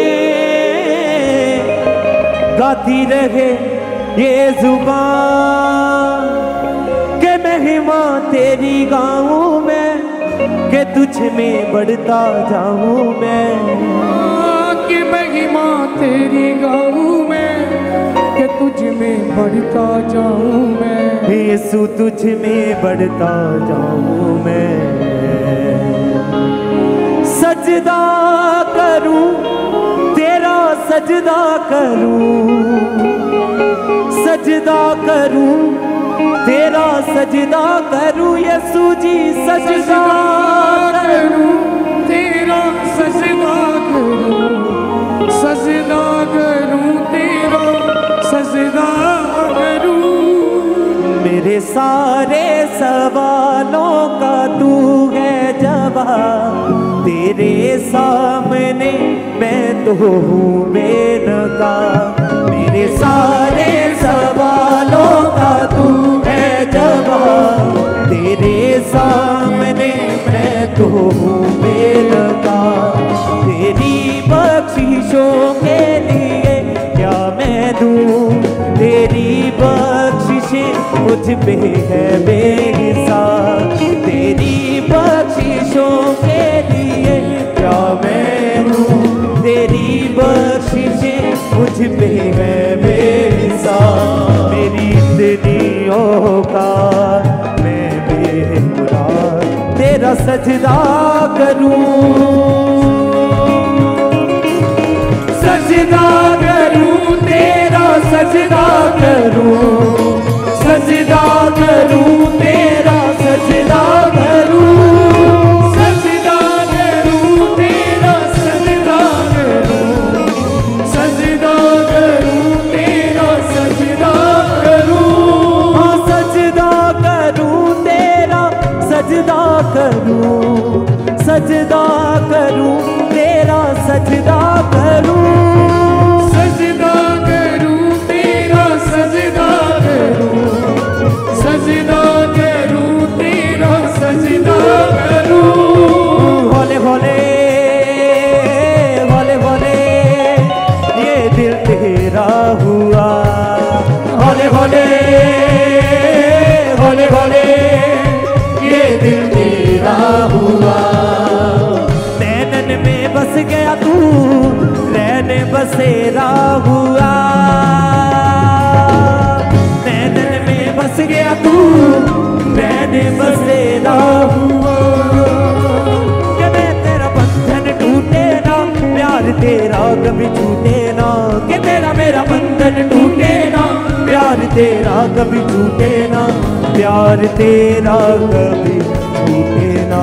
गाती रहे ये जुबान, के महिमा तेरी गाऊं मैं, के तुझ में बढ़ता जाऊं मैं, कि महिमा तेरी गाऊं मैं, कि तुझ में बढ़ता जाऊं मैं, यीशु तुझ में बढ़ता जाऊं मैं। सजदा करूं तेरा सजदा करूं, सजदा करूं तेरा सजदा करूं, यीशु जी सजदा करूं तेरा सजदा करूं, सजदा करूं तेरा सजदा करूं। मेरे सारे सवालों का तू है जवाब, तेरे सामने मैं तो हूँ बेनकाब, मेरे सारे सवालों का तू है जवाब, तेरे सामने मैं तो हूँ बेनकाब, तेरी बख्शिशों के लिए क्या मैं दूँ, तेरी बख्शिशें मुझ पे है बेहिसाब, तेरी बख्शिशों के लिए क्या मैं हूँ, तेरी बख्शिशें मुझ पे है बेहिसाब। मेरी इतनी औकात मैं बेमुराद तेरा सजदा करूं, सजदा करूं तेरा सजदा करूं, सजदा करूं तेरा सजदा करूं, सजदा करूं तेरा सजदा करूं, सजदा करूं तेरा सजदा करूं, हाँ सजदा करूं तेरा सजदा करूं, सजदा करूं तेरा सजदा करूं, सजदा करूं तेरा सजदा करूं, सजदा करूं तेरा सजदा करूं। हौले हौले हौले हौले ये दिल तेरा हुआ, हौले हौले हौले हौले ये दिल तेरा हुआ। नैनन में बस गया तू रहने बसेरा हुआ, नैनन में बस गया तू रहने बसेरा हुआ। कि मैं तेरा बंधन टूटे ना, प्यार तेरा कभी छूटे ना, कि तेरा मेरा बंधन टूटे ना, प्यार तेरा कभी छूटे ना, प्यार तेरा कभी छूटे ना।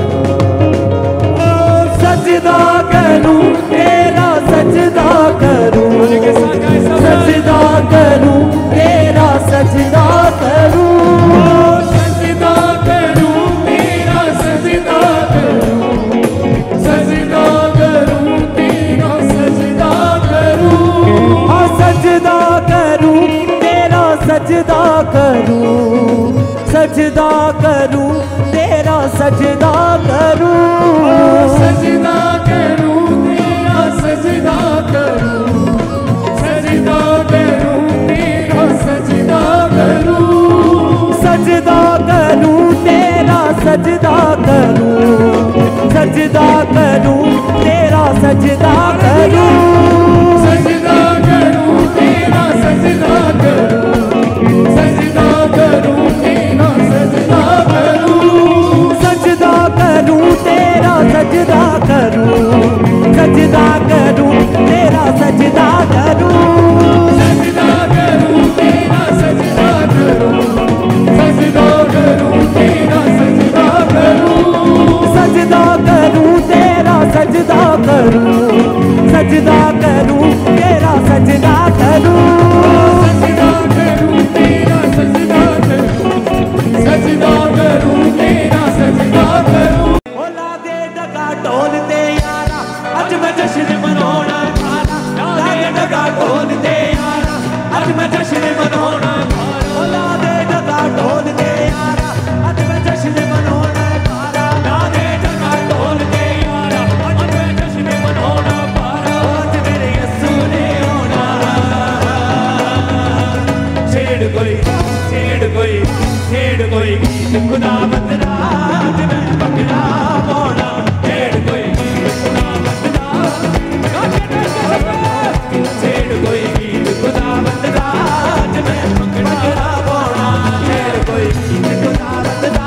सजदा करूं तेरा सजदा करूं, सजदा करूं तेरा सजदा करूं, सजदा करूं तेरा सजदा करूं, सजदा करूं तेरा सजदा करूं, हाँ सजदा करूं तेरा सजदा करूं, सजदा करूं तेरा सजदा करूं, सजदा करूं तेरा सजदा करूं, सजदा करूं तेरा सजदा करूं, सजदा करूं तेरा सजदा करूं, सजदा करूं तेरा सजदा करूं, सजदा करूं तेरा सजदा करूं, सजदा करूं तेरा सजदा करूं, सजदा करूं तेरा सजदा करूं, सजदा करूं तेरा सजदा करूं, सजदा करूं तेरा सजदा करूं, सजदा करूं तेरा सजदा करूं, सजदा करूं तेरा सजदा करूं, सजदा करूं तेरा सजदा करूं, सजदा करूं तेरा सजदा करूं, सजदा करूं तेरा सजदा करूं। ओला दे डगा ढोल ते यारा अज मैं जश्न मनाउणा भारा, लागे डगा ढोल ते यारा अज मैं जश्न मनाउणा भारा, ओला दे डगा ढोल ते यारा अज मैं जश्न मनाउणा भारा, लागे डगा ढोल ते यारा अज मैं जश्न मनाउणा भारा, अज मेरे यीशु ने आउणा। छेड़ कोई छेड़ कोई छेड़ कोई गीत खुदावंद दा, अज मैं भंगड़ा पाउणा, छेड़ कोई गीत खुदावंद दा, छेड़ कोई गीत खुदावंद दा, अज मैं भंगड़ा पाउणा, छेड़ कोई गीत खुदावंद दा।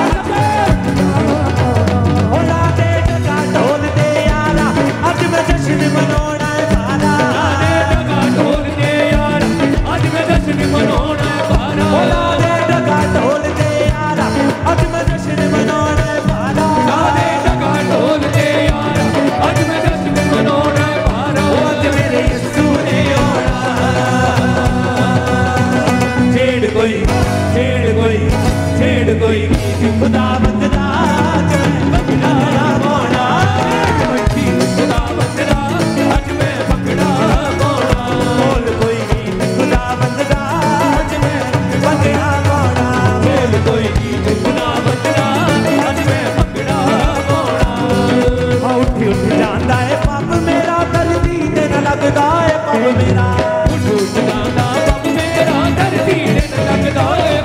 ओला दे डगा ढोल ते यारा अज मैं जश्न मनाउणा भारा, डगा ढोल ते यारा अज मैं जश्न मनाउणा भारा, ओला दे डगा ढोल ते यारा अज मैं जश्न मनाउणा भारा, डगा ढोल ते यारा अज मैं जश्न मनाउणा भारा, अज मेरे यीशु ने आउणा। छेड़ कोई छेड़ कोई छेड़ कोई गीत खुदावंद दा, अज मैं भंगड़ा पाउणा, गीत खुदावंद दा अज मैं भंगड़ा पाउणा, बोल कोई गीत खुदावंद दा अज मैं भंगड़ा पाउणा, बोल कोई गीत खुदावंद दा अज मैं भंगड़ा पाउणा। उठ उठ जांदा है पब मेरा, दर्दी ते न लगदा है पब मेरा, उठ उठ जांदा पब मेरा, दर्दी ते न लगदा है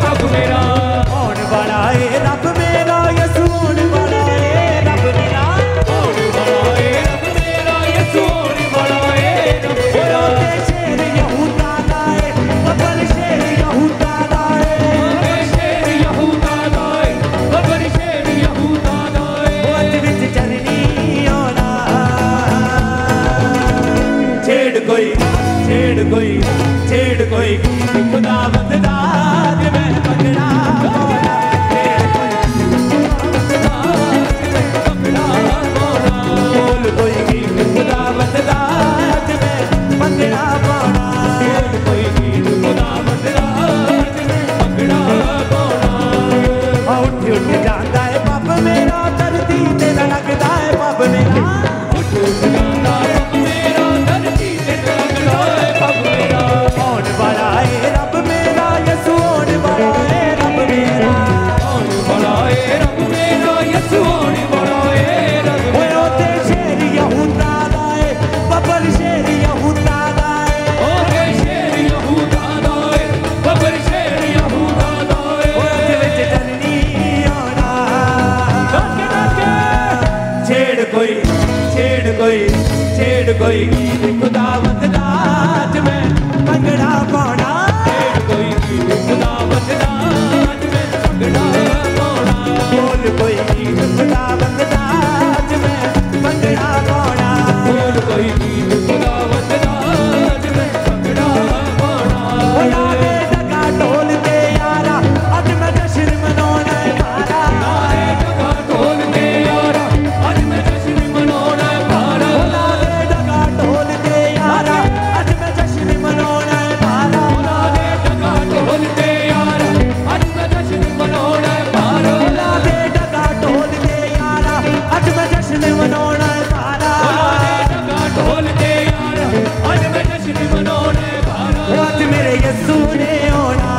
कोई गीत खुदावंद दा अज मैं भंगड़ा पाउणा कोई गीत खुदावंद दा अज मैं भंगड़ा पाउणा बोल कोई गीत खुदावंद दा अज मैं भंगड़ा पाउणा बोल कोई गीत खुदावंद दा अज मैं भंगड़ा पाउणा लागे डगा ढोल ते यारा अज मैं जश्न मनाउणा मारा लागे डगा ढोल ते यारा अज मैं जश्न मनाउणा मारा लागे डगा ढोल ते यारा अज मैं जश्न मनाउणा मारा लागे डगा ढोल ते यारा अज मैं जश्न मनाउणा मारा लागे डगा ढोल ते यारा अज मैं जश्न मनाउणा मारा लागे डगा ढोल ते यारा अज मैं जश्न मनाउणा मारा अज मेरे यीशु ने आउणा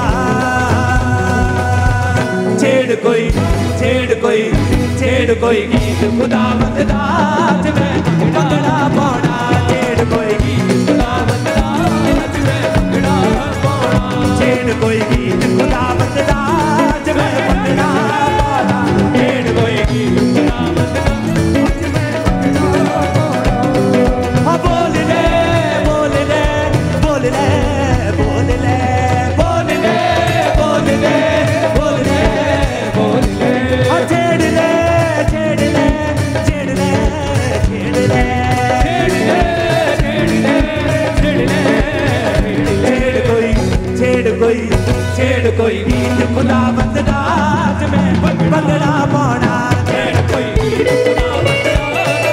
छेड़ कोई छेड़ कोई छेड़ कोई गीत खुदावंद दा अज मैं भंगड़ा पाउणा छेड़ कोई गीत खुदावंद दा अज मैं भंगड़ा पाउणा छेड़ कोई गीत खुदावंद दा अज मैं भंगड़ा पाउणा छेड़ कोई गीत खुदावंद दा अज मैं भंगड़ा पाउणा हाँ बोल ले बोल ले बोल ले बोल ले बोल ले बोल ले बोल ले बोल ले हाँ छेड़ ले छेड़ ले छेड़ ले छेड़ ले छेड़ ले छेड़ ले छेड़ कोई छेड़ कोई छेड़ कोई गीत खुदावंद दा अज मैं भंगड़ा पाउणा छेड़ कोई गीत खुदावंद दा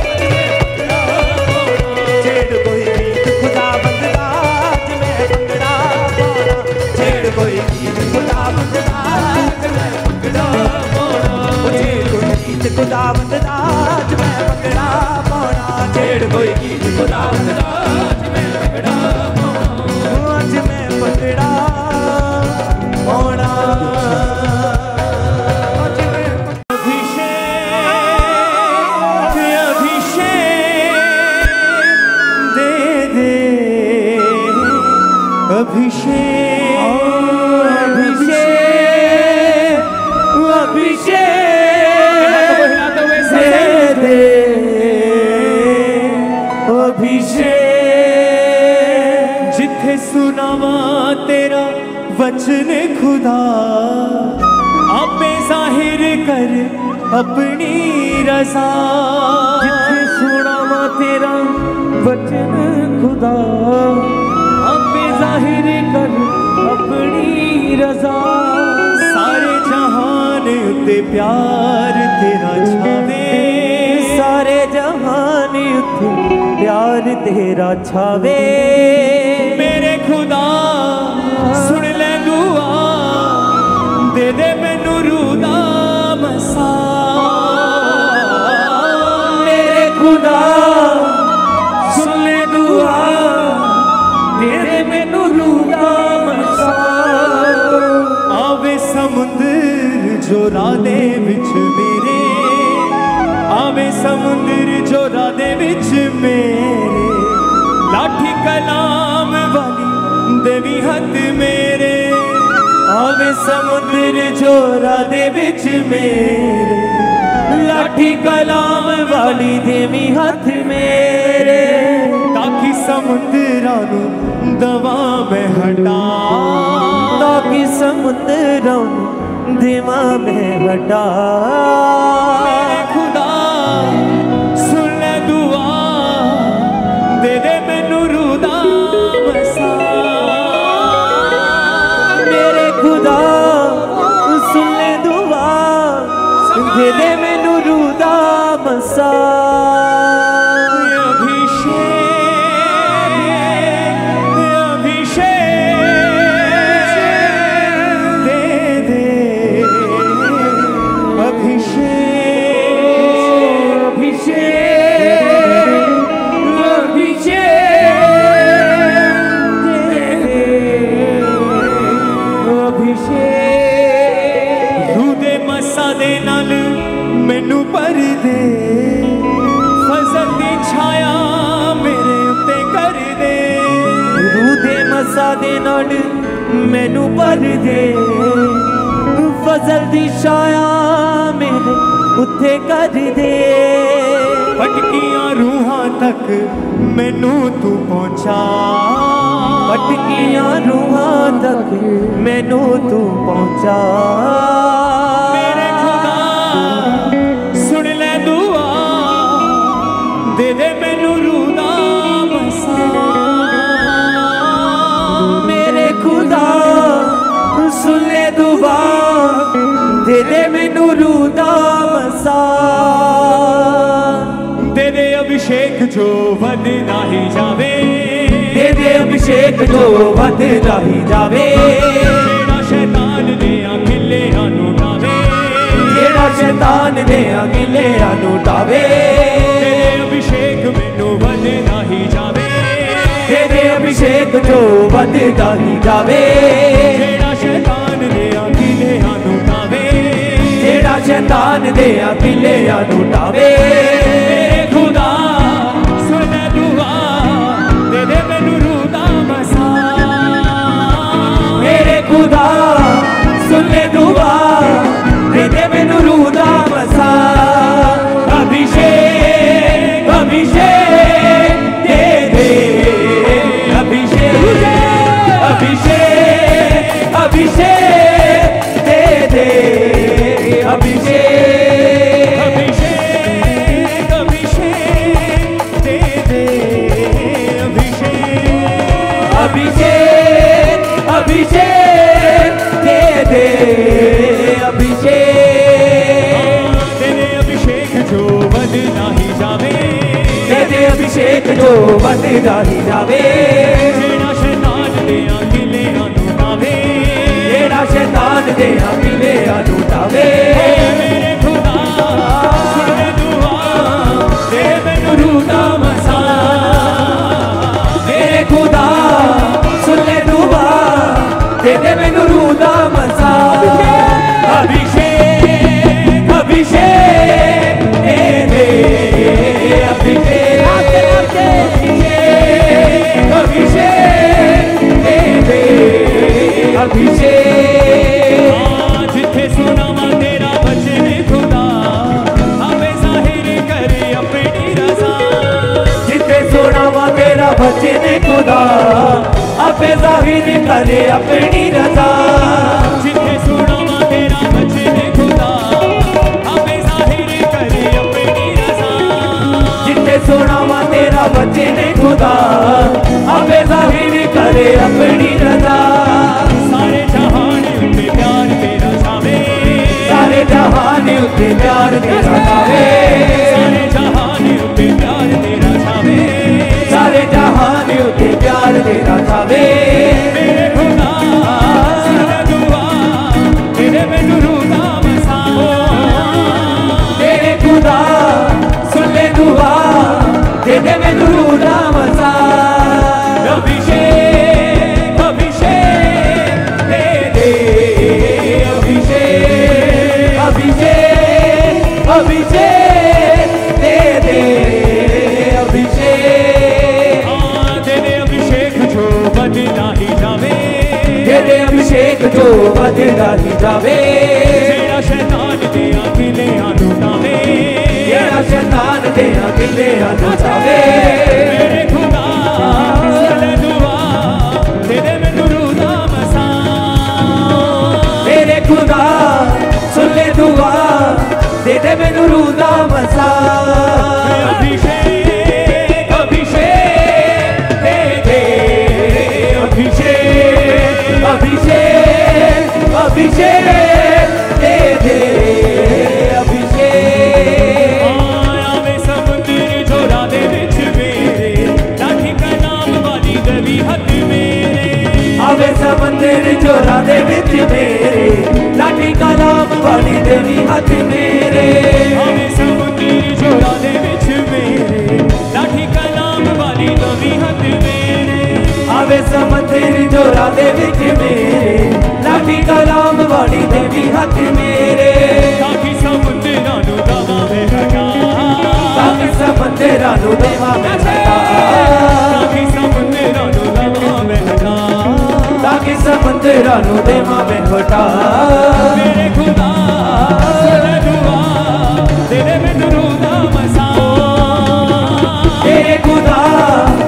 छेड़ कोई गीत खुदावंद दा अज मैं भंगड़ा पाउणा छेड़ कोई गीत खुदावंद दा अज मैं भंगड़ा पाउणा छेड़ कोई गीत खुदावंद दा अज मैं भंगड़ा पाउणा छेड़ कोई गीत खुदावंद दा अज मैं भंगड़ा पाउणा अज मैं भंगड़ा पाउणा अज मैं अभिषेक अभिषेक दे दे अभिषेक अभिषेक अभिषेक दे दे अभिषेक जिथे सुनावा तेरा वचन खुदा आपे जाहिर कर अपनी रज़ा जिथे सुनावा तेरा वचन खुदा आपे जाहिर कर अपनी रज़ा सारे जहान उत्ते प्यार तेरा छावे सारे जहान उत्ते प्यार तेरा छावे मेरे खुदा सुन ले दुआ दे दे मैनू रूह दा मसा मेरे खुदा सुन ले दुआ दे दे मैनू रूह दा मसा आवे समुंदर जो राह दे विच मेरे आवे समुंदर जो राह दे विच मेरे लाठी कलाम वाली देवी हथ मेरे आवे समुंदर जो राह दे विच मेरे लाठी कलाम वाली देवी हथ मेरे ताकि समुंदरां नू दवा मैं हटा ताकि समुंदरां नू दवा मैं हटा मेरे खुदा सुन ले दुआ दे दे मैनू रूह दा मसा मेरे खुदा सुन ले दुआ दे दे मैनू रूह दा मसा मैनू पर दे फजल दी छाया मेरे उत्ते कर दे रूह दे मसा दे नाल मैनू पर दे फजल दी छाया मेरे उत्ते कर दे भटकियां रूहां तक मैनू तू पहुंचा, भटकियां रूहां तक मैनू तू पहुंचा। मेरे खुदा सुन ले दुआ, दे दे मैनू रूह दा मसा। मेरे खुदा सुन ले दुआ, दे दे मैनू रूह दा मसा। दे दे अभिषेक जो बदना ही जावे, दे दे अभिषेक जो बदना ही जावे। जेड़ा शैतान दे अखिले आनू डावे, जेड़ा शैतान दे अखिले आनू डावे। दे दे अभिषेक मैनू बदना ही जावे, दे दे अभिषेक जो बदना ही जावे। जेड़ा शैतान दे अखिले आनू डावे, जेड़ा शैतान दे अखिले आनू डावे। मेरे खुदा सुन ले दुआ, दे दे मैनू रूह दा मसा। मेरे खुदा सुन ले दुआ, दे दे मैनू रूह दा मसा। अभिषेक अभिषेक दे दे, अभिषेक अभिषेक अभिषेक दे दे, अभिषेक अभिषेक अभिषेक दे दे, अभिषेक अभिषेक अभिषेक दे दे, अभिषेक तेरे अभिषेक जो बदना ही जावे, दे दे अभिषेक जो बदना ही जावे। जेड़ा शैतान दे अखिले आनू डावे, जेड़ा शैतान दे अखिले आनू डावे। मेरे खुदा सुन ले दुआ, दे मैनू रूह दा मसा। मेरे खुदा सुन ले दुआ, दे दे मैनू रूह दा मसा। अभिषेक अभिषेक दे दे, अभिषेक अभिषेक दे दे, अभिषेक जिथे सुना वा तेरा वचन खुदा, हमें जाहिर करे अपनी रज़ा। जिथे सोना वा तेरा वचन खुदा, आपे जाहिर करे अपनी रजा। जिथे सुना वा तेरा वचन खुदा, हमें जाहिर करे अपनी रज़ा। जिथे सोना वा तेरा वचन खुदा, आपे जाहिर करे अपनी रजा। सारे जहान उत्ते प्यार तेरा छावे, सारे जहान उत्ते प्यार तेरा छावे। सारे जहान उत्ते प्यार तेरा छावे, सारे जहान उत्ते प्यार तेरा छावे। मेरे खुदा सुन ले दुआ, तेरे मैनू रूह दा मसा। तेरे खुदा सुन ले दुआ, दे दे मैनू रूह दा मसा। अभिषेक अभिषेक दे दे, अभिषेक अभिषेक अभिषेक दे दे, अभिषेक तेरे अभिषेक जो बदना ही जावे, तेरे अभिषेक जो बदना ही जावे। जेड़ा शैतान दे अखिले आनू डावे, जेड़ा शैतान दे अखिले आनू जावे। मेरे खुदा सुन ले दुआ, तेरे मैनू रूह दा मसा। मेरे खुदा सुन ले दुआ, दे दे मैनू रूह दा मसा। अभिषेक अभिषेक दे दे, अभिषेक अभिषेक अभिषेक दे दे, अभिषेक आवे समुद्र जोरा दे विच मेरे, लाठी कलाम वाली गली हथ मेरे। आवे समंदर जोरा दे विच मेरे, लाठी कलाम वाली देवी हथ मेरे। आवे समुद्र जोरा दे विच मेरे, लाठी कलाम वाली गली हथ मेरे। आवे समंदर जोरा दे विच मेरे, लाठी कलाम वाली देवी हथ मेरे। ताकि समुद्रां नू दवा में हटा, ताकि समंदरां नू देवा मैं हटा, ताकि समुद्रां नू दवा में हटा। ताकि समंदरां नू देवा मैं हटा। मेरे खुदा सुन ले दुआ, तेरे मैनू रूह दा मसा। तेरे खुदा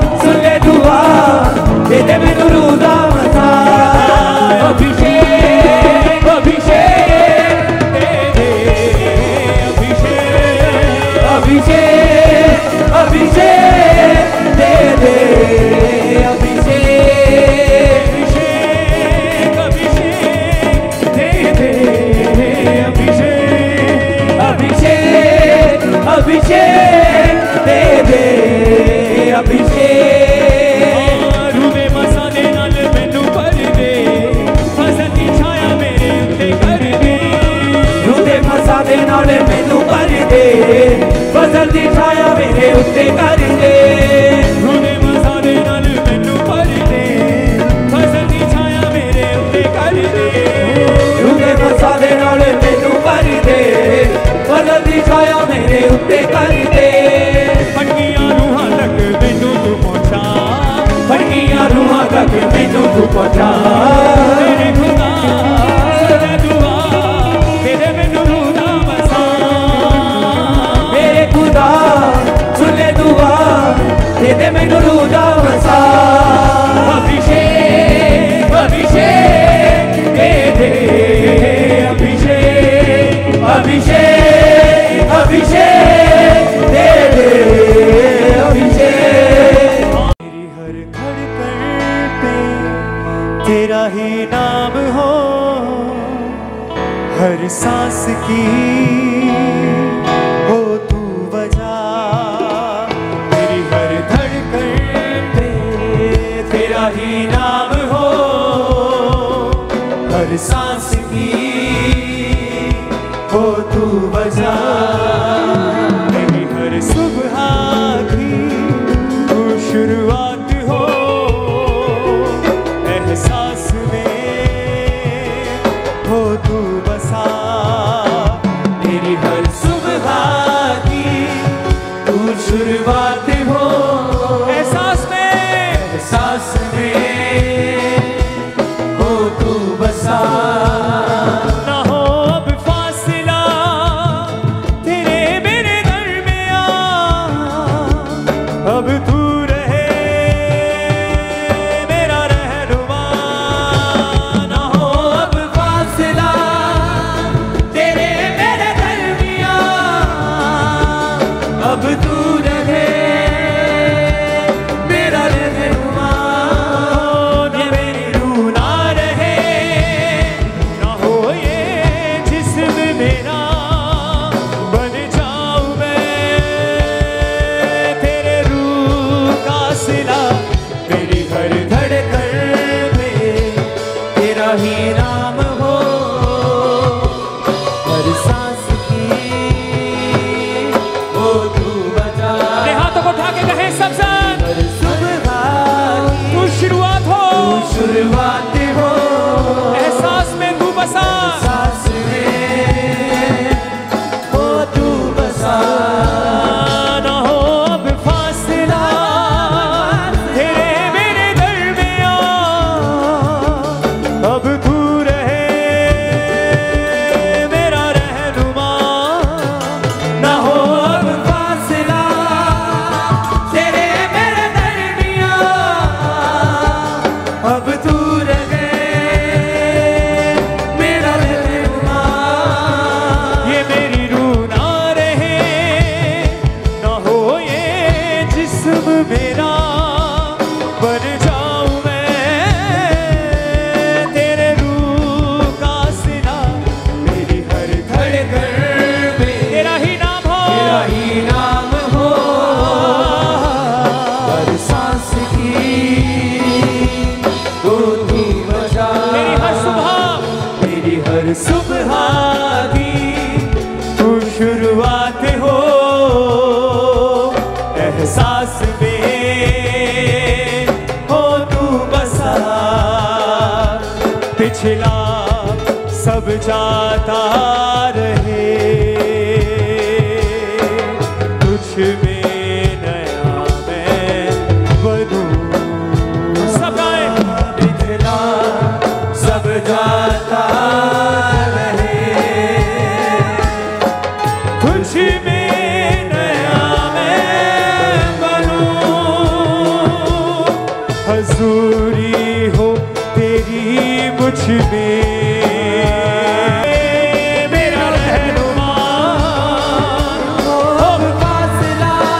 बदल दी छाया मेरे उत्ते कर दे रूहे मसा दे नाल मैनू भर दे बदल दी छाया मेरे उत्ते कर दे रूहे मसा दे नाल मैनू भर दे बदल दी छाया मेरे उत्ते कर दे भटकियां रूहां तक मैनू तू पहुंचा भटकियां रूहां तक मैनू तू पहुंचा तेरे खुदा सुने दुआ तेरे मैनू रूह दा बसा मेरे खुदा सुने दुआ तेरे मैनू रूह दा बसा अभिषेक अभिषेक दे दे अभिषेक अभिषेक अभिषेक दे दे अभिषेक मेरी हर धड़कन पे तेरा ही नाम हो हर सांस की हो तू वजह मेरी हर धड़कन पे तेरा ही नाम हो हर सांस की हो तू वजह मेरी हर सुबह की तू शुरुआत हो एहसास में हो तू बसा मेरी हर सुबह की तू शुरुआत हो एहसास में एहसास में हो तू बसा ना हो अब फासिला तेरे मेरे दरमियां अब तू रहे मेरा रहनुमा ना हो अब फासला तेरे मेरे दरमियां अब तू रहे मेरा रहनुमा ना मेरी रूह ना रहे ना हो ये जिस्म मेरा बन जाऊं मैं तेरे रूह का सिला मेरी हर धड़कन में तेरा ही नाम हो हर सांस की हो तू बचा अपने हाथों को उठा के कहे सब सन हर सुबह की तू शुरुआत हो शुरुआत हो एहसास में तू बसा सांस में हो तू बसा ना हो अब फासिला तेरे मेरे दरमियां अब तू रहे मेरा रहनुमा ना हो अब फासला तेरे मेरे दरमियां अब तू रहे मेरा रहनुमा ये मेरी रूह ना रहे ना हो ये जिस्म मेरा बन जाऊं मैं तेरे रूह का सिला मेरी हर धड़कन में तेरा ही नाम हो तेरा ही नाम हो हर सांस की हो तू बचा मेरी हर सुबह मेरी हर सुबह की तू शुरुआत हो एहसास में हो तू बसा पिछला सब जाता रहे तुझ में नया मैं बनूं सब गाए पिछला सब जाता रहे तुझ में नया मैं बनूं हजूरी हो तेरी मुझ में मेरा रहनुमा अब फासला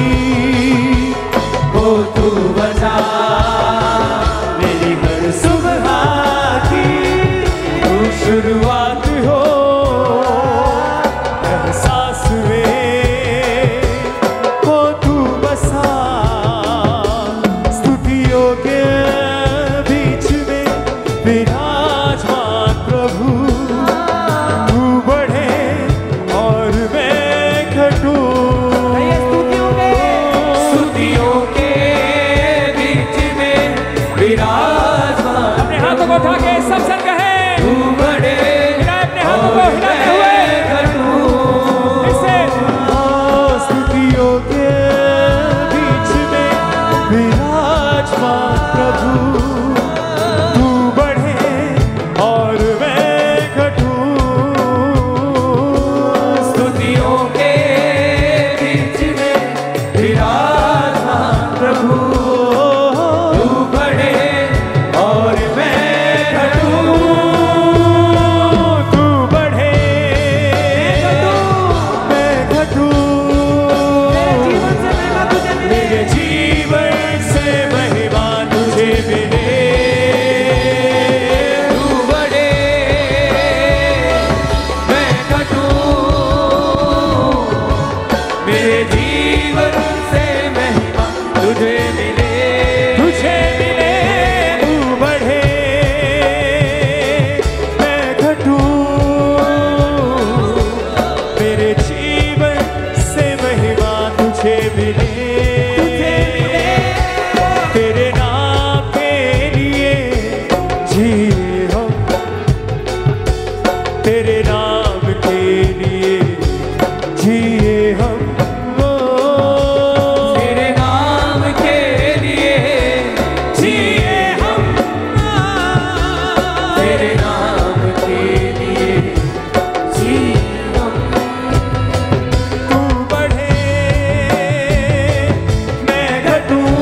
हो तू बचा मेरी हर सुबह की, तू शुरुआत हो एहसास में, हो तू बसा स्तुतियों के बीच में विराजमान प्रभु। तू बढ़े और मैं घटूं, स्तुतियों के बीच में विराजमान। अपने हाथों को उठा के सब संग कहें, तू बढ़े अपने हाथों को हिलाते हुए इससे स्तुतियों के बीच में विराजमान प्रभु। तू बढ़े और मैं घटूं, स्तुतियों के बीच में विराजमान प्रभु। तू बढ़े और मैं घटूं, तू बढ़े मैं घटूं, मेरे जीवन से महिमा तुझे मिले। तू बढ़े मैं घटूं, मेरे जीवन से महिमा तुझे मिले। तुझे मिले तू बढ़े मैं घटूं, मेरे जीवन से महिमा तुझे मिले। तेरे नाम के लिए जिए हम, तेरे नाम के लिए जिए हम, ओ, तेरे नाम के लिए जिए हम, तेरे नाम के लिए जिए हम। तू बढ़े मैं घटूं,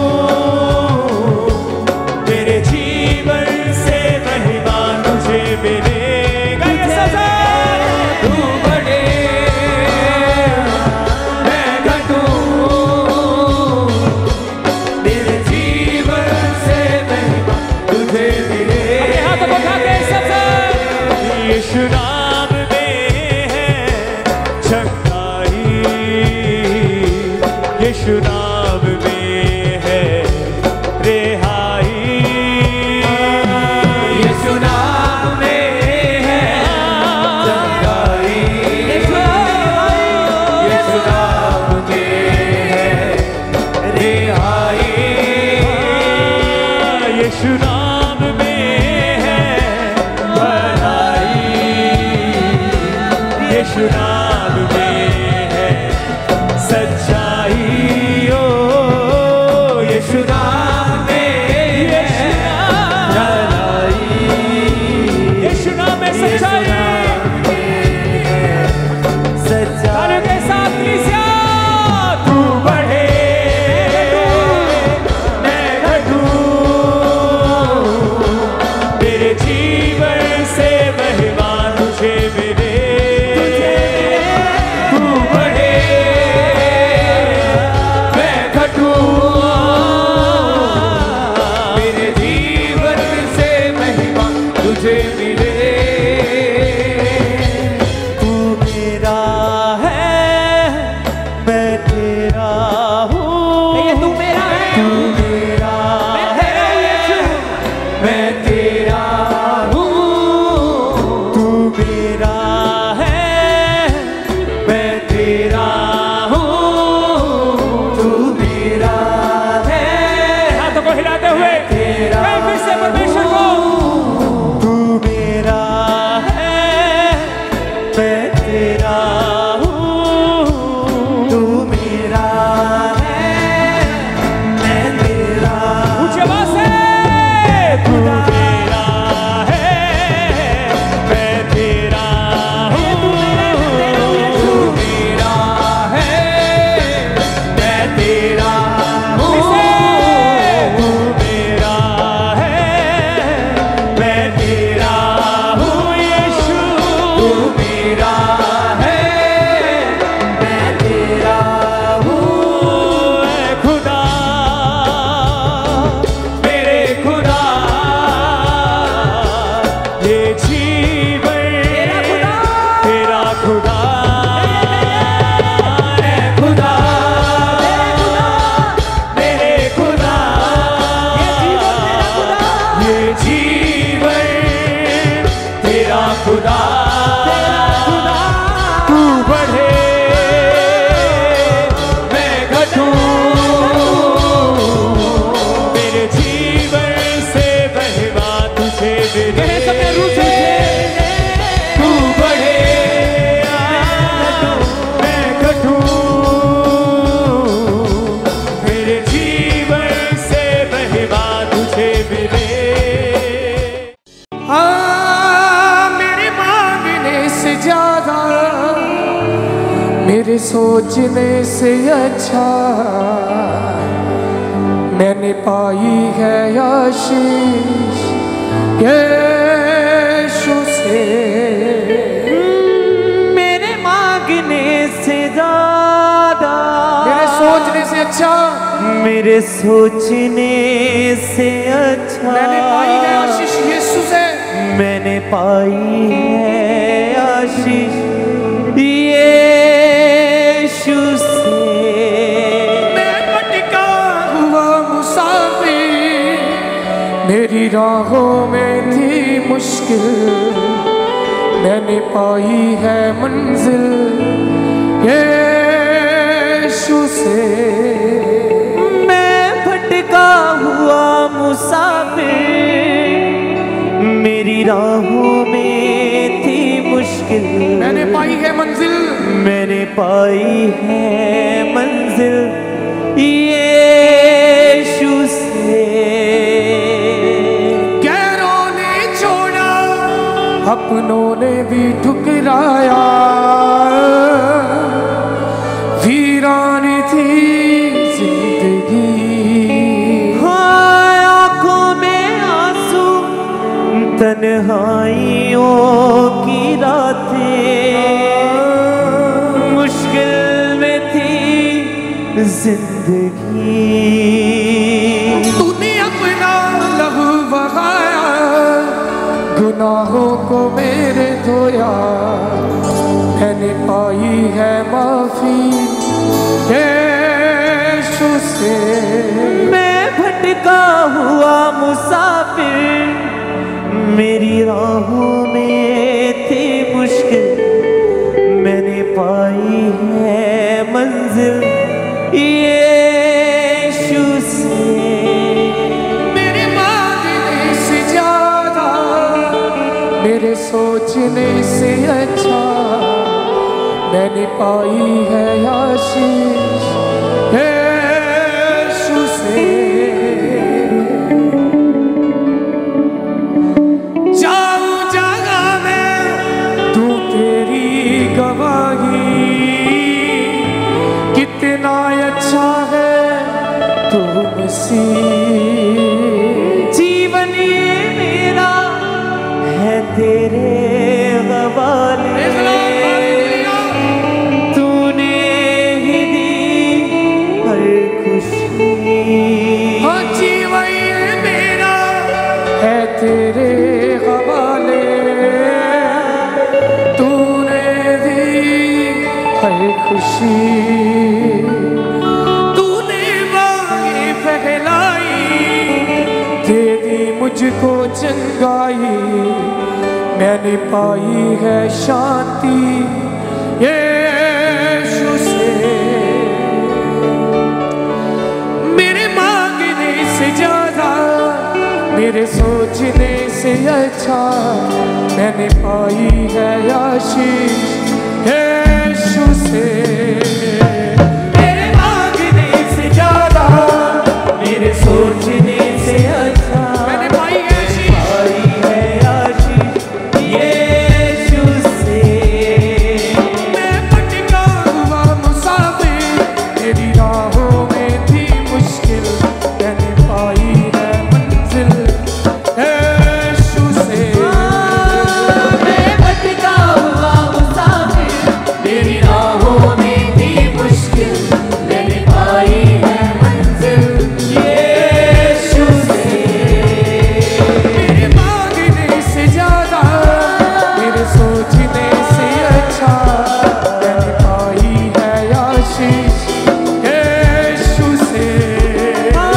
मेरे जीवन से महिमा तुझे मिलेगा। ये सजा तू बढ़े मैं घटूं, मेरे जीवन से महिमा तुझे मिले। अपने हाथों को उठा के सब संग यीशु नाम में है चंगाई, यीशु नाम में है रिहाई, यीशु नाम में है चंगाई, यीशु नाम में है रिहाई, यीशु नाम में है भलाई, यीशु नाम में है सच्चाई, ओ सोचने से अच्छा मैंने पाई है आशीष यीशु से। मेरे मांगने से ज्यादा, मेरे सोचने से अच्छा, मेरे सोचने से अच्छा मैंने पाई है आशीष यीशु से। मैंने पाई है आशीष यीशु से। मैं भटका हुआ मुसाफिर, मेरी राहों में थी मुश्किल, मैंने पाई है मंजिल यीशु से। मैं भटका हुआ मुसाफिर, मेरी राहों में थी मुश्किल, मैंने पाई है मंजिल, मैंने पाई है मंजिल यीशु से। गैरों ने छोड़ा, अपनों ने भी ठुकराया, वीरान थी जिंदगी, हाँ आंखों में आंसू, तन्हाइयों की रातें, मुश्किल में थी जिंदगी। तूने अपना लहू बहाया, गुनाहों को मेरे धोया, मैंने पाई है माफी यीशु से। मैं भटका हुआ मुसाफिर, मेरी राहों में थी मुश्किल, मैंने पाई है मंजिल यीशु से। मेरे मांगने से ज्यादा, मेरे सोचने से अच्छा मैंने पाई है आशीष यीशु से। जाऊं जगह में तू तेरी गवाही, कितना अच्छा है तू मसीह। जीवन ये मेरा है तेरे हवाले, तूने ही दी हर खुशी। हाँ जीवन ये मेरा है तेरे हवाले, तूने दी हर खुशी। तूने बाहें फैलाई, दे दी मुझको चंगाई, मैंने पाई है शांति यीशु से। मेरे मांगने से ज्यादा, मेरे सोचने से अच्छा मैंने पाई है आशीष यीशु से। मेरे मांगने से ज्यादा, मेरे सोचने से अच्छा मैंने पाई है पाई है आशीष यीशु से। मैं भटका हुआ मुसाफिर, मेरी राहों में थी मुश्किल, मैंने पाई है मंजिल यीशु से। मैं भटका हुआ मुसाफिर, मेरी राहों में थी मुश्किल, मैंने पाई है मंजिल यीशु से। मेरे मांगने से ज्यादा, मेरे सोचने से अच्छा मैंने पाई है आशीष यीशु से।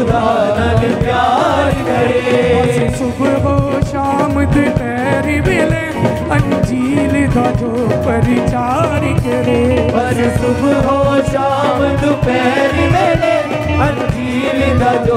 खुदा नाल प्यार करे। सुबह हो शाम दोपहर वेले अंजील दा जो प्रचार करे। बस सुबह हो शाम दोपहर वेले अंजील दा जो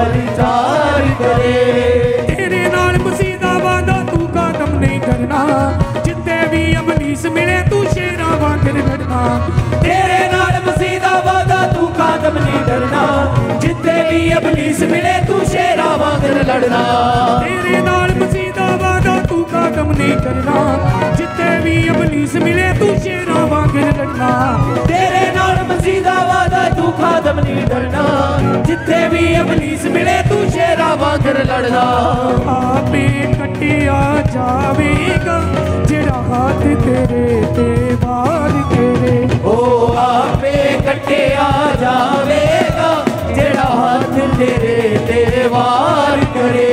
प्रचार करे। तेरे नाल मसीह दा वादा तू कदम नहीं करना, जिथे भी अबलीस मिले तू शेरां वांगर लड़ना। तेरे नाल मसीह दा वादा तू कदम नहीं डरना, जिथे भी अबलीस मिले तू शेरां वांगर लड़ना। तेरे नाल मसीह दा वादा तू कदम नहीं करना, जिथे भी अबलीस मिले तू शेरां वांगर लड़ना। तेरे नाल मसीह दा वादा तू कदम नहीं डरना, जिथे भी अबलीस मिले तू शेरां वांगर लड़ना। आपे कटिया जावेगा जेड़ा हाथ तेरे ते वार करे। ओ आपे कटिया जावेगा जेड़ा हाथ तेरे ते वार करे।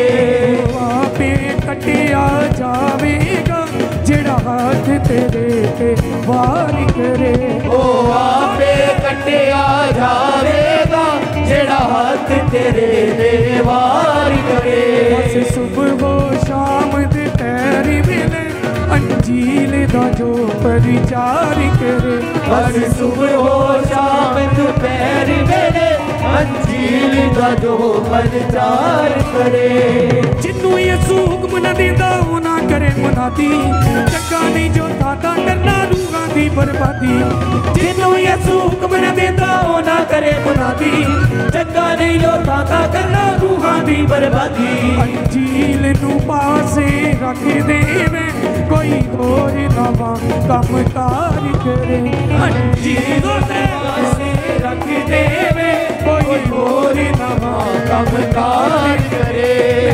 आपे कटिया जावेगा जेड़ा हाथ तेरे ते वार करे। ओ आपे कटिया जावेगा जेड़ा हाथ तेरे ते वार करे। बस सुबह हो शाम दोपहर वेले अंजील दा जो प्रचार करे। बस सुबह हो शाम दोपहर वेले अंजील दा जो प्रचार करे। जिन्नू यसू हुक्म न देंदा वो ना करे मुनादी, चंगा नहीं जो ताता करना रूहां दी बर्बादी। जिन्नू यसू हुक्म न देंदा वो ना करे मुनादी, चंगा नहीं जो ताता करना रूहां दी बर्बादी। अंजील नू पासे रख देवे कोई होर नवा काम कार करे। अंजील दे पासे रख देवे कोई होर नवा काम कार करे।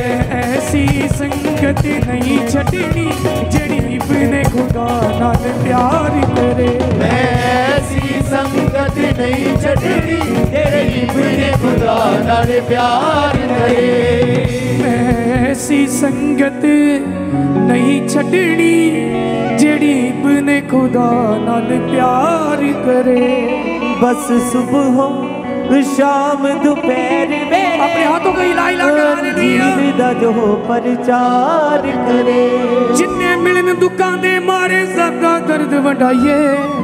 ऐसी संगत नहीं छड़नी जेड़ी इब्ने खुदा नाल प्यार करे। मैं ऐसी संगत नहीं छड़नी तेरे इब्ने खुदा नाल प्यार करे। मैं ऐसी संगत नहीं छड़नी जेड़ी इब्ने खुदा नाल प्यार करे। बस सुबह हो शाम दोपहर में अपने हाथों को हिला हिला कर हालेलुया अंजील दा जो प्रचार करे। जिन्ने मिलन दुखां दे मारे ज़्यादा दर्द वंडाइए,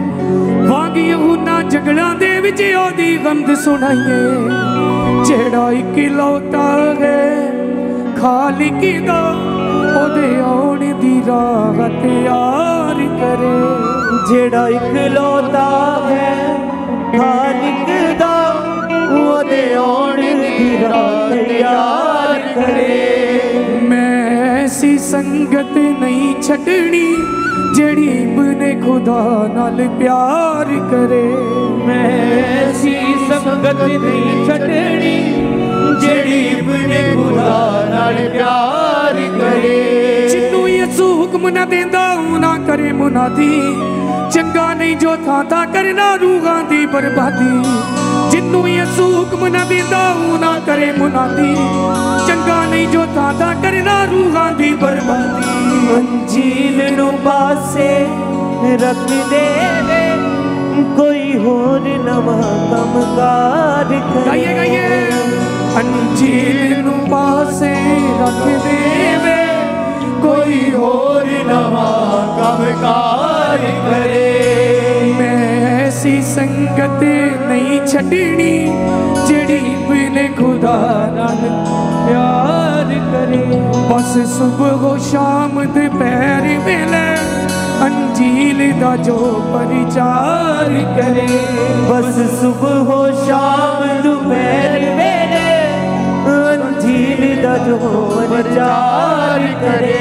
वांगी यूहन्ना जंगलां दे विच ओदी गमद सुनाइए। जेड़ा इकलौता है खालिक दा ओदे आउण दी राह तैयार करे। जेड़ा इकलौता है खालिक दा ओदे आउण दी राह तैयार करे। मैं ऐसी संगत नहीं छड़नी जेड़ी इब्ने खुदा नाल प्यार करे। मैं ऐसी संगत नहीं छड़नी जेड़ी इब्ने खुदा नाल प्यार करे। जिन्नू यसू हुक्म न देंदा वो ना करे मुनादी, चंगा नहीं जो थाता करना रूहां दी बर्बादी। जिन्नू यसू हुक्म न देंदा वो ना करे मुनादी, चंगा नहीं जो थाता करना रूहां दी बर्बादी। अंजील नू पासे रख देवे कोई होर नवा कमकार करे। गाइए गाइए अंजील नू पासे रख देवे कोई होर नवा कमकार करे। मैं ऐसी संगत नहीं छड़नी जेड़ी इब्ने खुदा नाल प्यार करे। बस सुबह हो शाम दोपहर वेले अंजील दा जो प्रचार करे। बस सुबह हो शाम दोपहर वेले अंजील दा जो प्रचार करे।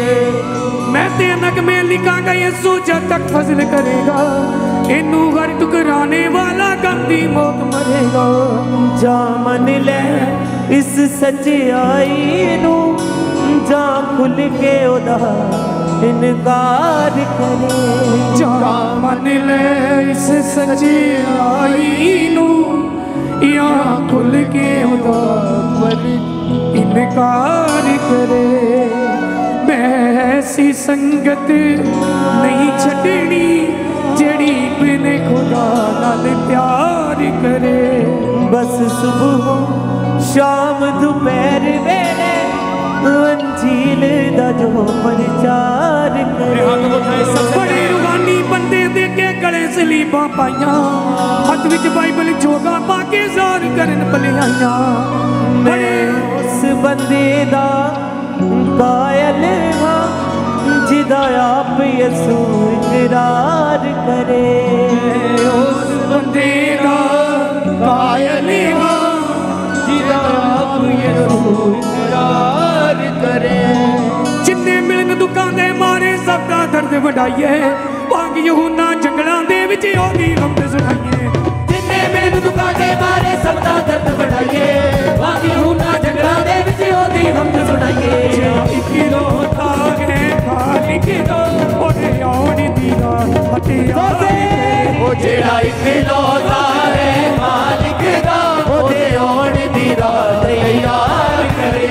मैं ते नगमे लिखांगा यसू जब तक फजल करेगा, इनू घर टुकराने वाला गंदी मौत मरेगा। जा मन ले इस सच्चाई नू, जा खुल के ओदा इनकार करे। जा मन ले इस सच्चाई नू, या खुल के ओदा इनकार करे। मैं ऐसी संगत नहीं छड़नी जेड़ी इब्ने खुदा नाल प्यार करे। बस सुबह हो शाम दोपहर वेले अंजील दा जो प्रचार करे। बड़े रूहानी बंदे देखे गले सलीबा पाइया, हथ विच बाइबल जोगा पाके जार करन भलाइया। मैं उस बंदे दा कायल हां जिदा आप यसू इकरार करे। उस बंदे दा कायल हां जिदा आप यसू इकरार करे। जिन्ने मिलन दुखां दे मारे सब दा दर्द वडाइए, भाग यूहन्ना जंगलां दे विच ओदी गम्द सुनाइए। जिन्ने मिलन दुखां दे मारे सब दा दर्द वडाइए, भाग यूहन्ना जंगलां दे विच ओदी गम्द सुनाइए। इकलौता है खालिक दा ओदे आउण दी रात हथियार ओ जेड़ा इकलौता है मालिक दा ओदे आउण दी रात तैयार करे।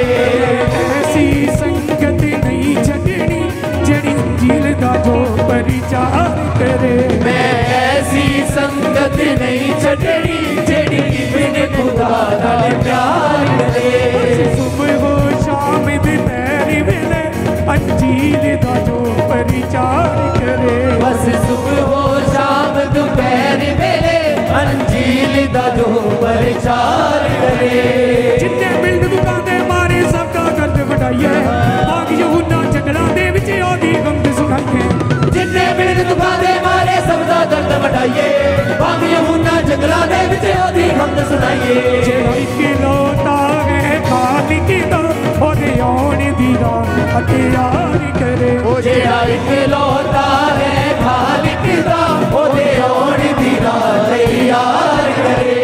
ऐसी संगत नहीं छड़नी जेड़ी इंजील दा जो प्रचार करे। मैं ऐसी संगत नहीं छड़नी जेड़ी इब्ने खुदा नाल प्यार करे। सुबह हो शाम दोपहर वेले अंजील दा जो प्रचार करे। बस सुबह हो शाम दोपहर वेले अंजील दा जो प्रचार करे। जिन्ने मिलन दुकान दे मारे सब दा दर्द वडाइए, भाग यूहन्ना जंगलां दे विच ओदी गम्द सुनाइए। जिन्ने मिलन दुखां दे मारे सब दा दर्द वडाइए, भाग यूहन्ना जंगलां दे विच ओदी गम्द सुनाइए। जेड़ा इकलौता है खालिक दा ओदे आउण दी रात हथियार करे। ओ जेड़ा इकलौता है खालिक दा ओदे आउण दी रात तैयार करे।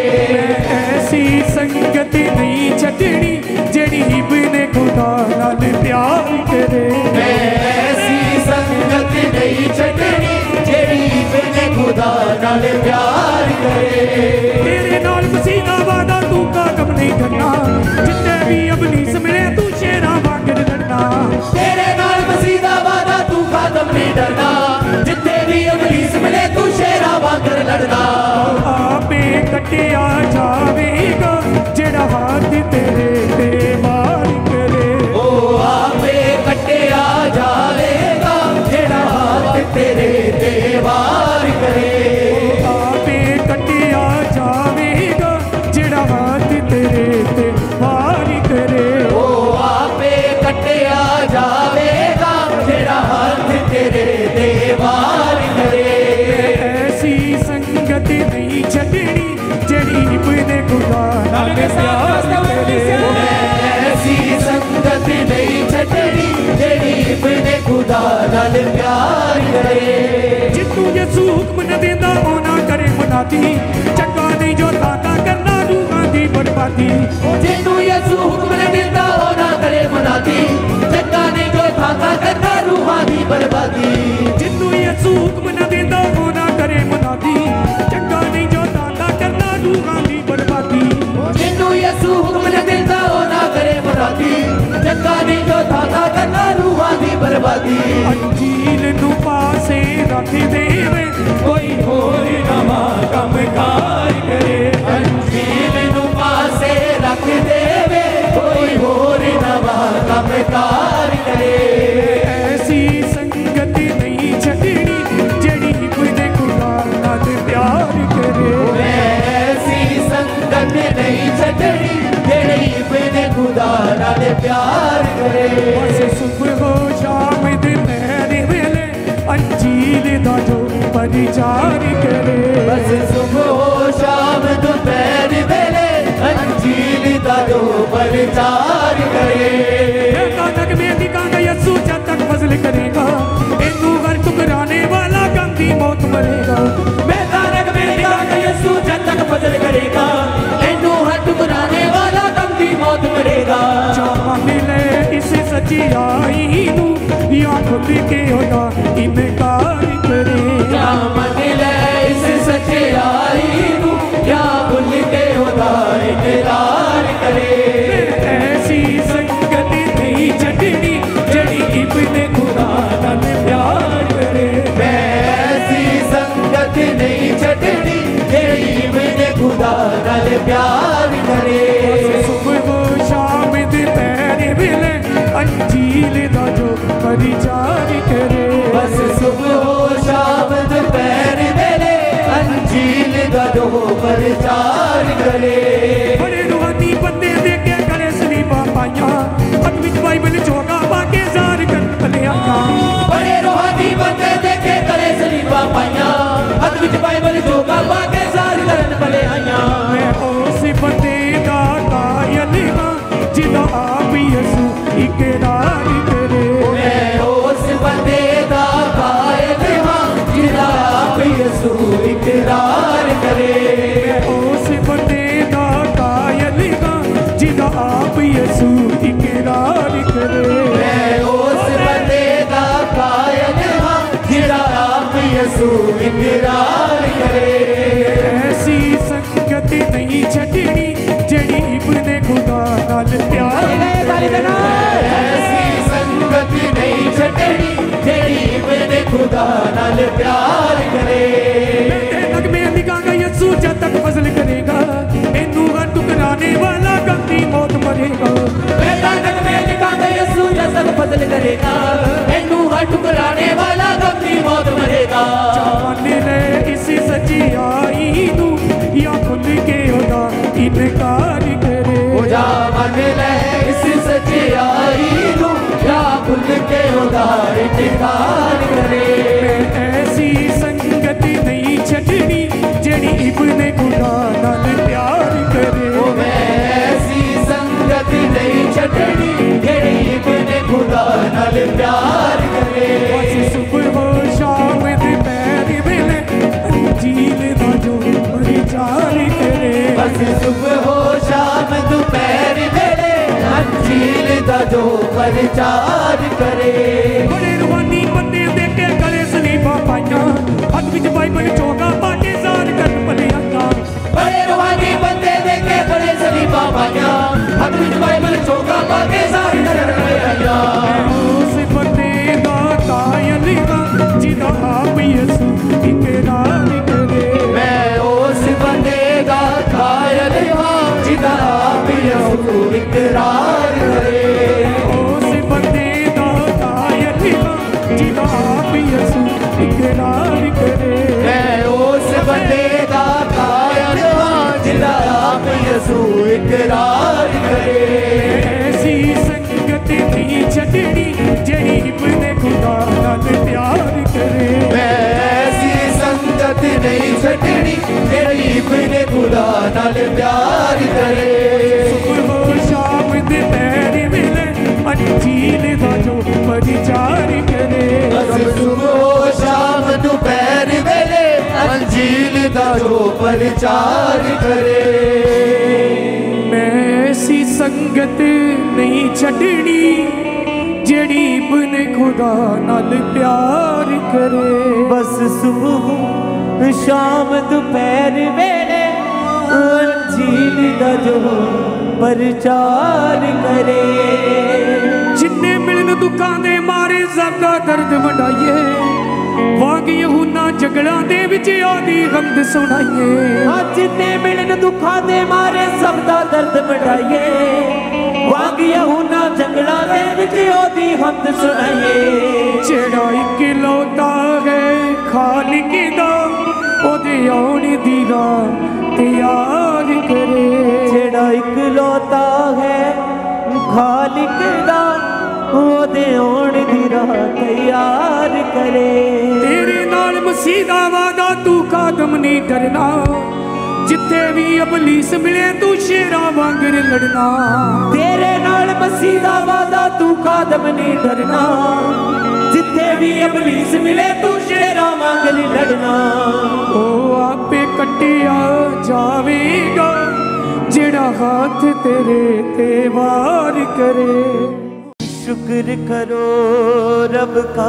ऐसी संगत नहीं छड़नी जेड़ी इब्ने खुदा नाल प्यार करे। मैं ऐसी संगत नहीं छड़नी जेड़ी इब्ने खुदा नाल प्यार करे। तेरे नाल मसीह दा वादा तू कदम नहीं करना, जिन्ने भी अबलीस मिले तू शेरां वांगर लड़ना। तेरे नाल मसीह दा वादा तू कदम नहीं डरना, जिथे भी अबलीस मिले तू शेरां वांगर लड़ना। आपे कटिया जावेगा जेड़ा हाथ तेरे ते वार करे। ओ आपे कटिया जावेगा जेड़ा हाथ तेरे ते वार करे। आपे कटिया जावेगा जेड़ा हाथ तेरे ते वार करे। ओ आपे कटिया जावेगा जेड़ा हाथ तेरे ते वार करे। ऐसी संगत नहीं छड़नी जेड़ी इब्ने खुदा नाल प्यार करे। ऐसी संगत नहीं छड़नी जेड़ी इब्ने खुदा नाल प्यार करे। जिन्नू यसू हुक्म न देंदा ओना करे मुनादी, चंगा नहीं जो ताता करना रूहां दी बर्बादी। जिन्नू यसू हुक्म न देंदा ओना करे मुनादी, चंगा नहीं जो ताता करना रूहां दी बर्बादी। जिन्नू यसू हुक्म न देंदा ओना करे मुनादी, चंगा नहीं जो ताता करना रूहां दी बर्बादी। जिन्नू यसू हुक्म न देंदा ओना करे मुनादी, चंगा नहीं जो ताता करना रूहां दी बर्बादी। अंजील नू पासे रख देवे कोई होर नवां काम कार करे। अंजील नू पासे रख देवे कोई होर नवां काम कार करे। ऐसी संगत नहीं छड़नी जेड़ी इब्ने खुदा नाल प्यार करे। ऐसी संगत नहीं छड़नी जेड़ी इब्ने खुदा नाल प्यार करे। बस सुबह हो शाम दोपहर वेले अंजील दा जो प्रचार करे। बस सुबह हो शाम दोपहर वेले अंजील दा जो प्रचार करे। बेटा तक बेटी का यसू जब तक फजल करेगा, इनू हर ठुकराने वाला गम दी मौत मरेगा। बेटा तक बेटी का यसू जब तक फजल करेगा, इनू हर ठुकराने वाला गम दी मौत मरेगा। जो मिले इस सच्चाई नू या खुद के होगा इनकार करे। क्या मन ले इस सच्चाई नू या भूल के होगा इकरार करे। ऐसी संगत नहीं छड़नी जेड़ी इब्ने खुदा नाल प्यार करे। ऐसी संगत नहीं छड़नी जेड़ी इब्ने खुदा नाल प्यार करे। सुबह जो प्रचार करे। बड़े रूहानी बंदे देखे गले सलीबा पाइया हथ विच बाइबल चोगा बाके जार कर भलिया। बड़े रूहानी बंदे देखे गले सलीबा पाइया हथ विच बाइबल चोगा बाके जार करन भले आइया। मैं उस बंदे दा कायल हां जिदा आप यसू इकरार करे। मैं उस बंदे दा कायल हां जिदा आप यसू इकरार करे। मैं उस बंदे दा कायल हां जिदा आप यसू इकरार करे। मैं उस बंदे दा कायल हां जिदा आप यसू इकरार करे। ऐसी संगत नहीं छड़नी जेड़ी इब्ने खुदा नाल प्यार करे। ऐसी संगत नहीं छड़नी जेड़ी इब्ने खुदा नाल प्यार करे। तक मैं लिखांगा यसू जब तक फजल करेगा मैनू हर टुकराने वाला गंदी मौत मरेगा। मैं तक मैं लिखांगा यसू जब तक फजल करेगा मैनू हर टुकराने वाला गंदी मौत मरेगा। मान ले इस सच्चाई नू या खुल के होगा इनकार करे। ओ जा मान ले इस सच्चाई नू या खुल के होगा इनकार करे। ऐसी संगत नहीं छड़नी जेड़ी इब्ने खुदा नाल प्यार करे। ओ मैं ऐसी संगत नहीं छड़नी जेड़ी इब्ने खुदा नाल प्यार करे। बस सुबह हो शाम दोपहर वेले अंजील दा जो प्रचार करे। बस सुबह हो शाम दोपहर वेले अंजील दा जो प्रचार करे। बड़े रूहानी बंदे देखे गले सलीबा पाइया हथ विच बाइबल चोगा बाके जार कर भलिया। बड़े रूहानी बंदे देखे बड़े सलीबा पाइया हथ विच बाइबल चोगा बाके जार कर भलिया। उस बंदे दा कायल हां जिदा आप यसू इकरार करे। मैं उस बंदे दा कायल हां जिदा आप यसू इकरार करे। उस बंदे दा कायल हां जिदा आप यसू इकरार करे। मैं उस बंदे दा कायल हां जिदा आप यसू इकरार करे। ऐसी संगत नहीं छड़नी जेड़ी इब्ने खुदा नाल प्यार करे। मैं ऐसी संगत नहीं छड़नी जेड़ी इब्ने खुदा नाल प्यार करे। सुबह हो शाम दोपहर वेले अंजील दा जो प्रचार करे। बस सुबह हो शाम दोपहर वेले अंजील दा जो प्रचार करे। मैं ऐसी संगत नहीं छड़नी जेड़ी इब्ने खुदा नाल प्यार करे। बस सुबह शाम दोपहर वेले अंजील दा जो प्रचार करे। जिन्ने मिलन दुखां दे मारे ज़्यादा दर्द वंडाइए वांग यूहन्ना जगड़ां दे विच ओदी गंद सुनाइए। जिन्ने मिलन दुखां दे मारे सब दा दर्द वंडाइए वांग यूहन्ना जंगलां दे विच ओदी हमद सुनाइए। जेड़ा इकलौता है खालिक दा ओदे आउण दी राह तैयार करे। जेड़ा इकलौता है खालिक दा ओदे आउण दी राह तैयार करे। तेरे नाल मसीह दा वादा तू कदम नहीं डरना जिथे भी अबलीस मिले तू शेरा वांगर लड़ना। तेरे नाल मसीह दा वादा तू कदम नहीं डरना जिथे भी अबलीस मिले तू शेरा वांगर लड़ना। ओ आपे कटिया जावेगा जेड़ा हाथ तेरे ते वार करे। शुक्र करो रब का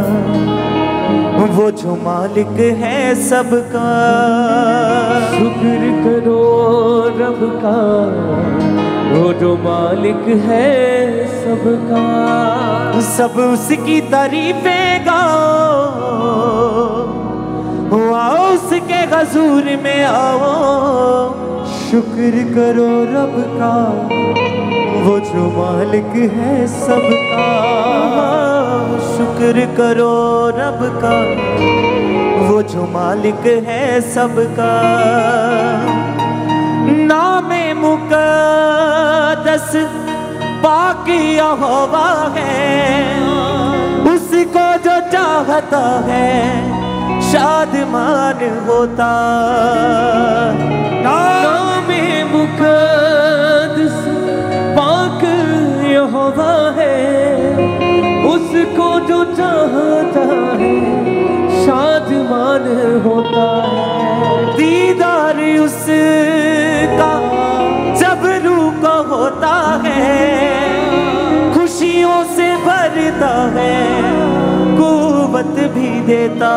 वो जो मालिक है सबका। शुक्र करो रब का वो जो मालिक है सबका। सब उसकी तारीफें गाओ आओ उसके हजूर में आओ। शुक्र करो रब का वो जो मालिक है सबका। शुक्र करो रब का वो जो मालिक है सबका। नामे मुकद्दस पाक यहोवा है, उसको जो चाहता है शादमान होता। नामे मुकद्दस पाक यहोवा है, उसको जो चाहता है शादमान होता है। दीदार उसका जब रूह को होता है, खुशियों से भरता है, कुव्वत भी देता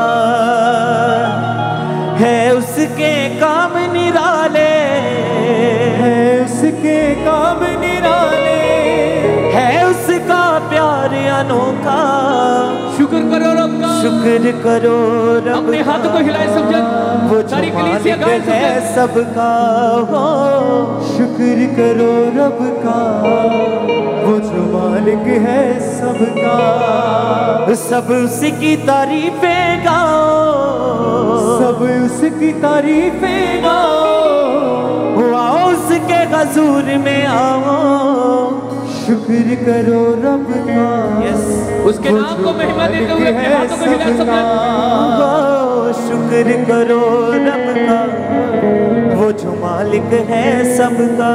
है। उसके काम निराले, है उसके काम निराले, है उसका प्यार अनोखा। शुक्र करो रब का, शुक्र करो रब अपने का। हाथ को हिलाए समझन, वो जो सारी कलीसिया मालिक गाए है समझन। सबका हो। शुक्र करो रब का, वो जो मालिक है सबका। सब उसकी तारीफें गाओ, सब उसकी तारीफें गाओ, आओ उसके हजूर में आओ। शुक्र करो रब का, यस उसके नाम को महिमा देते हुए अपने हाथों को हिलाए समझन। शुक्र करो रब का, वो जो मालिक है सबका।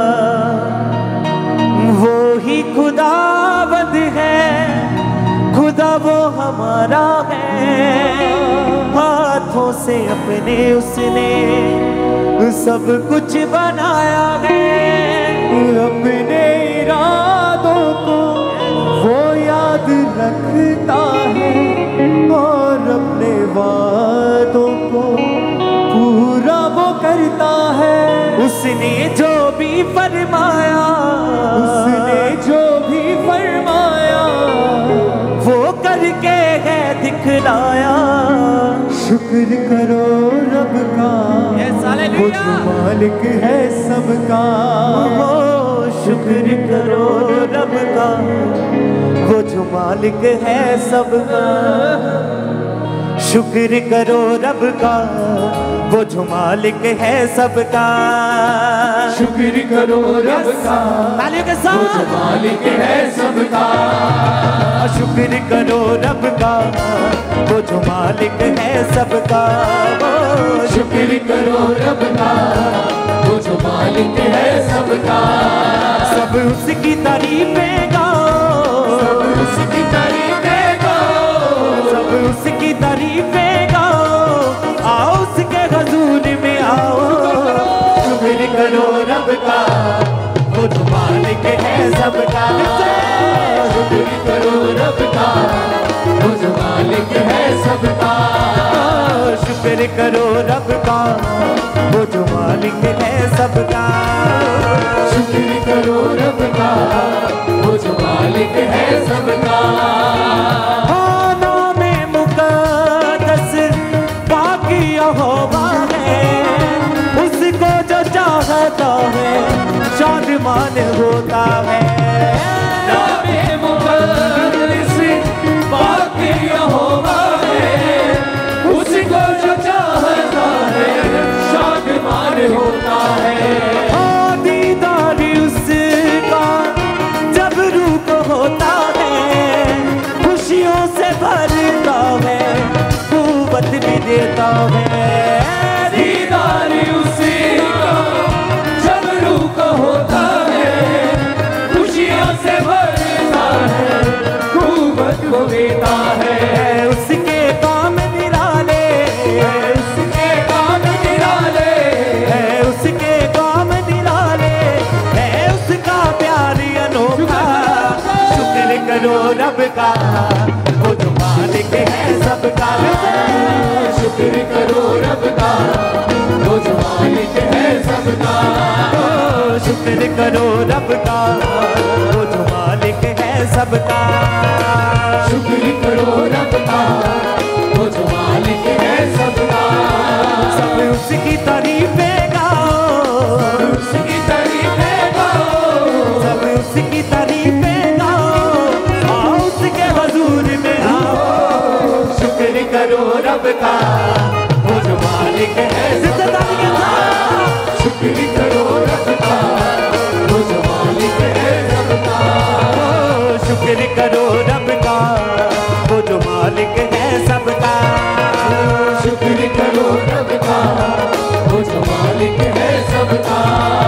वो ही खुदावंद है, खुदा वो हमारा है। हाथों से अपने उसने सब कुछ बनाया है। अपने इरादों को वो याद रखता है, और अपने वादों को पूरा वो करता है। उसने जो भी फरमाया, उसने जो भी फरमाया वो करके है दिखलाया। शुक्र करो रब का, वो जो मालिक है सबका। वो शुक्र करो रब का, वो जो मालिक है सबका। शुक्र करो रब का, वो जो मालिक है सबका। शुक्र करो रब का, तालियों के वो जो साथ मालिक है सबका। शुक्र करो रब का, वो जो मालिक है सबका। शुक्र करो रब का, वो जो मालिक है सबका। सब उसकी तारीफें गाओ, सब उसकी तारीफें गाओ, सब उसकी तारीफें गाओ। आओ उसके हजूर में आओ। शुक्र करो रब का, वो जो मालिक है सबका। शुक्र करो रब का, वो जो मालिक है सबका। शुक्र करो रब का, वो जो मालिक है सबका। शुक्र करो रब का, वो जो मालिक है सबका। नामे मुकद्दस पाक यहोवा है, उसको जो चाहता है शादमान होता है। नामे मुकद्दस पाक यहोवा है, उसको जो चाहता है शादमान होता है। दीदार उसका जब रूह को होता है, खुशियों से भरता है, कुव्वत भी देता है। दीदार उसका जब रूह को होता है, खुशियों से भरता है, कुव्वत को देता है। उसके काम निराले, उसके काम निराले, है उसके काम निराले, है उसका प्यार अनोखा। शुक्र करो रब का, वो जो मालिक है सबका। शुक्र करो रब का, वो जो मालिक है सबका। शुक्र करो रब का, वो जो मालिक है सबका। शुक्र करो रब का, वो जो मालिक है सबका। सब उसकी तारीफें गाओ, उसकी तारीफें गाओ, सब उसकी तारीफें गाओ। आओ उसके हजूर में आओ। शुक्र करो रब सबका, वो जो मालिक है सबका। शुक्र करो रब का, वो जो मालिक है सबका। शुक्र करो रब का, वो जो मालिक है सबका। शुक्र करो रब का, वो जो मालिक है सबका।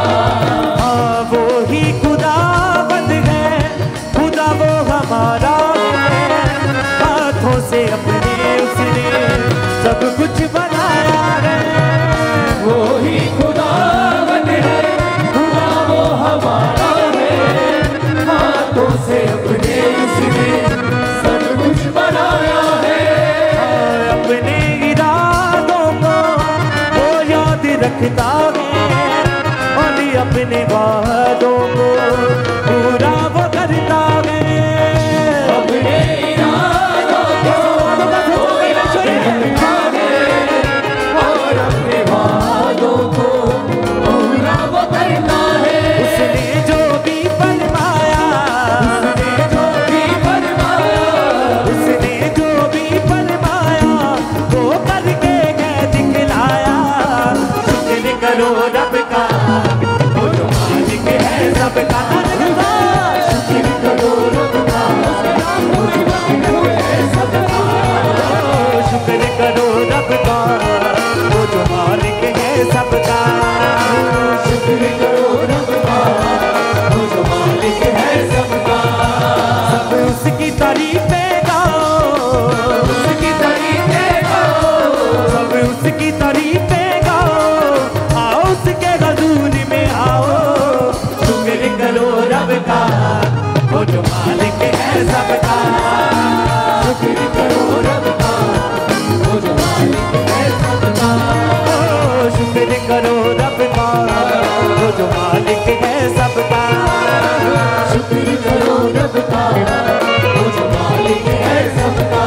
हाँ वो ही खुदावंद है, खुदा वो हमारा है। हाथों से अपने उसने सब कुछ बनाया है। वो ही खुदावंद है, खुदा वो हमारा है। हाथों से अपने उसने सब कुछ बनाया है। अपने इरादों को वो याद रखता है, और अपने वादों को पूरा वो करता है। अपने इरादों को वो याद रखता है, और अपने वादों को पूरा वो करता है। उसने जो भी फरमाया, उसने जो भी फरमाया, उसने जो भी फरमाया वो करके कह दिखलाया। शुक्र करो रब का, वो जो मालिक है सबका। शुक्र करो रब का, वो जो मालिक है सबका। शुक्र करो रब का, वो जो मालिक है सबका। शुक्र करो रब का, वो जो मालिक है सबका। सब उसकी तारीफें गाओ, उसकी तारीफें गाओ, सब उसकी तारीफें गाओ। आओ उसके हजूर में आओ। शुक्र करो रब का, वो जो मालिक है सबका। शुक्र करो रब का, वो जो मालिक है सबका। शुक्र करो रब का, वो जो मालिक है सबका। शुक्र करो रब का, वो जो मालिक है सबका।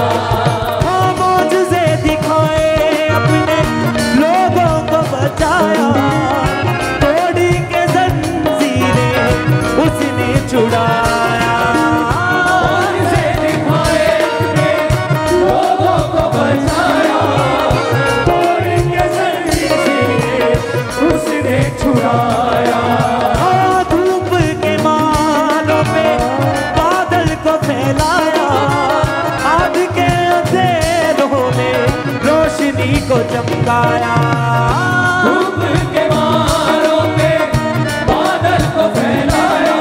हाँ मौजज़े दिखाए, अपने लोगों को बचाया। तोड़ी के जंजीरें उसने छुड़ाया। मौजज़े दिखाए, अपने लोगों को बचाया। तोड़ी के जंजीरें उसने छुड़ाया। हाँ धूप के मालों पे बादल को फैलाया। आग के अंधेरों में रोशनी को चमकाया। धूप के मालों पे बादल को फैलाया।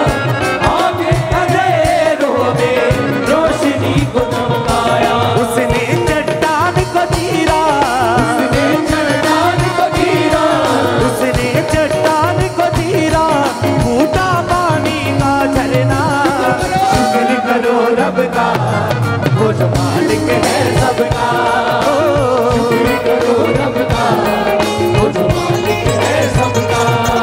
आग के अंधेरों में रोशनी को चमकाया। उसने चट्टान को चीरा, उसने चट्टान को चीरा, उसने चट्टान को चीरा। फूटा पानी का झरना। शुक्र करो रब का, वो जो मालिक है सबका। शुक्र करो रब का, वो जो मालिक है सबका।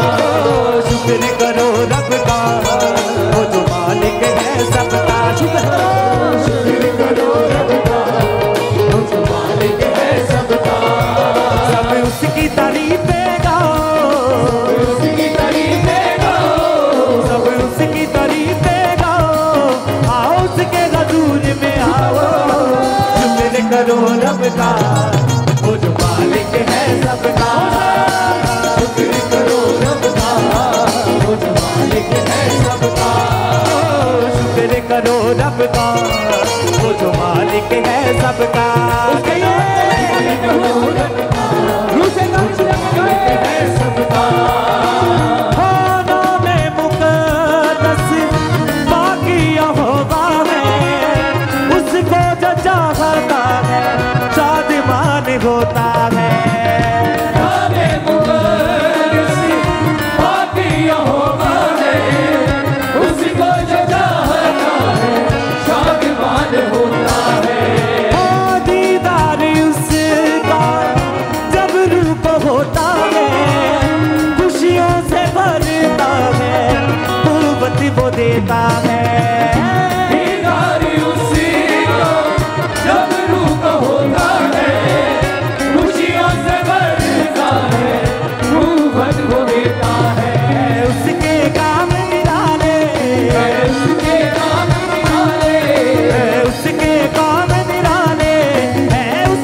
शुक्र करो रब का, वो जो मालिक है सबका। शुक्र करो रब का, वो जो मालिक है सबका। सब उसकी तारीफें गाओ, उसकी तारीफें गाओ, सब उसकी तारीफें गाओ। आओ उसके हजूर में आओ। शुक्र करो रब का, वो जो मालिक है सबका। शुक्र करो रब का, वो जो मालिक है सबका। शुक्र करो रब का, वो जो मालिक है सबका। हाँ नाम मुक़द्दस बाकी यहोवा है। उसको जो चाहता है शादमान होता है। नाम मुक़द्दस बाकी यहोवा है। उसको जो चाहता है शादमान होता है। हाँ दीदार उसका जब रूप होता है, खुशियों से भरता है, कुव्वत वो देता है। दीदार उसका जब रूप होता है, खुशियों से भरता है, कुव्वत वो देता है। उसके काम निराले, उसके काम निराले, उसके काम निराले है।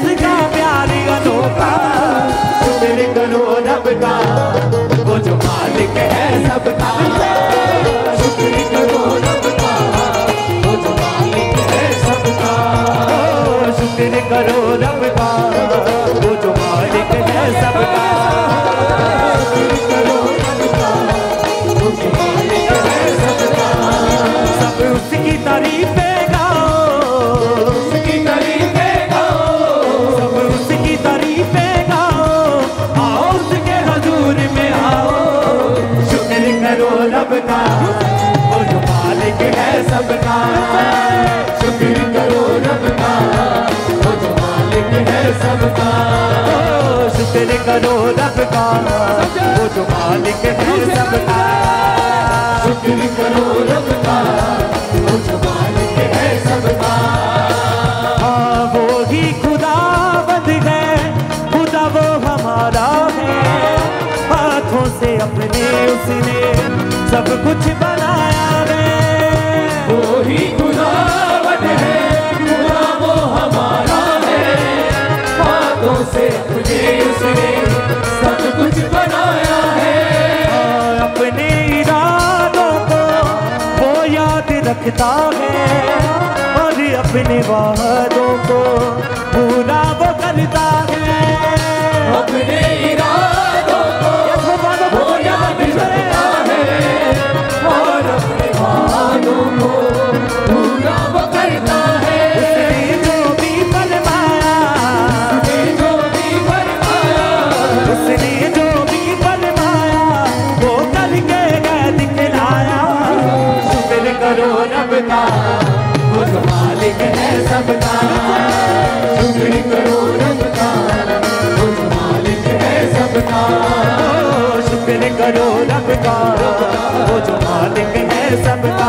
सबका, शुक्र करो रब का, वो जो मालिक है सबका। शुक्र करो रब का, वो जो मालिक है सबका। शुक्र करो रब का, वो जो मालिक है सबका। हाँ वो ही खुदावंद है, खुदा वो हमारा है। हाथों से अपने उसने सब कुछ बनाया है। वो ही खुदावंद है, खुदा वो हमारा है। हाथों से अपने उसने सब कुछ बनाया है। अपने इरादों को वो याद रखता है, और अपने वादों को पूरा वो करता है। अपने इरादों को वो याद रखता है, और अपने वादों को पूरा वो करता है। उसने जो भी फरमाया, उसने जो भी फरमाया, उसने जो भी फरमाया वो करके गए दिखलाया। शुक्र करो रब का, वो जो मालिक है सबका। शुक्र करो रब का, वो जो मालिक है सबका। शुक्र करो रब का, वो जो मालिक है सबका।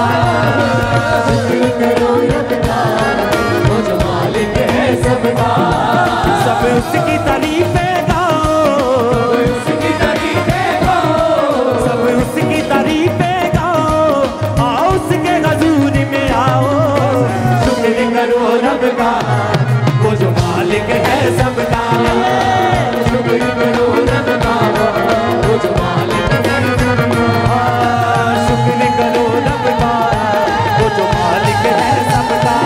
शुक्र करो रब का, वो जो मालिक है सबका। सब उसकी तारीफें गाओ, उसकी तारीफें गाओ, सब उसकी तारीफें गाओ। आओ उसके हजूर में आओ। शुक्र करो रब का, वो जो मालिक है सबका। शुक्र करो रब का, वो जो मालिक है सबका। शुक्र करो रब का, वो जो मालिक है सबका।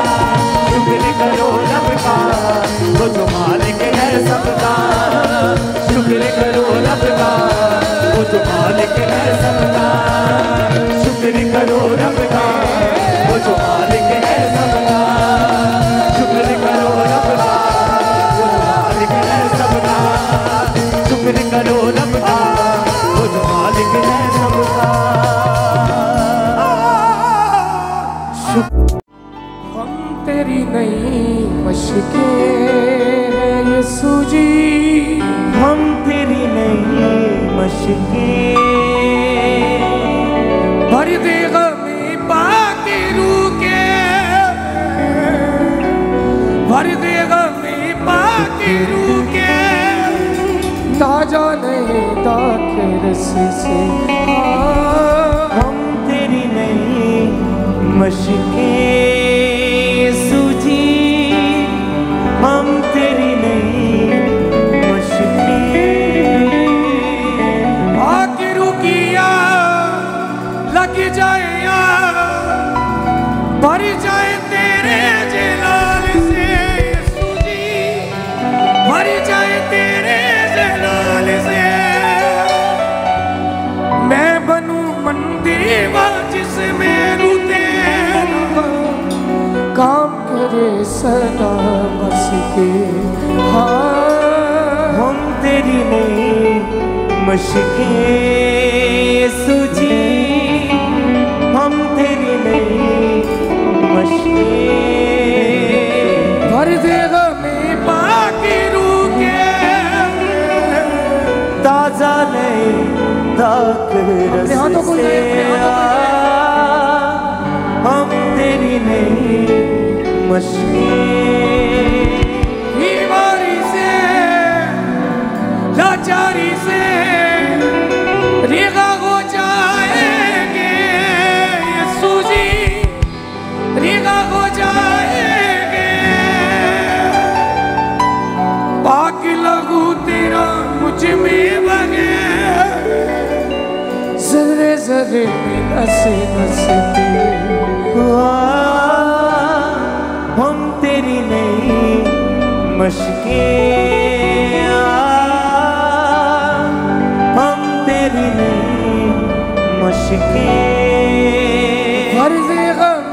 शुक्र करो रब का, वो जो मालिक है सबका। शुक्र करो रब का, वो जो मालिक है सबका। शुक्र करो रब का, वो जो मालिक है सबका। शुक्र करो रब का, वो जो मालिक है सबका। शुक्र करो रब का, वो जो मालिक है सबका। हम तेरी नई मशकें हैं यीशु जी, हम तेरी नई मशकें। भर दे गमी पाकी रूह के, भर दे गमी पाकी रूह के। ताजा नहीं दाखे रस्सी से, हम तेरी नई मशकें सूझी, हम तेरी नई मशकें। आके रुकिया लग जाए यार, भर जाए तेरे जलाल से यीशु जी, भर जाए तेरे जलाल से। मैं बनूं मंदिर जिसमें रू तेरा काम करे सदा बस के। हाँ हम तेरी नई मशकें सूझी, हम तेरी नई मशकें। भर दे गमी पाकी रूह के, ताजा नए दाग रस हाथों को से ले, अपने हाथों को ले। हम तेरी नई मशकें। बीमारी से लाचारी से रिगा हो जाएंगे यीशु जी, रिगा हो जाएंगे। पाक लगू तेरा मुझ में बगे, जरे जरे में नस नस हम तेरी नई मशकें, हम तेरी नई मशकें। भर दे गम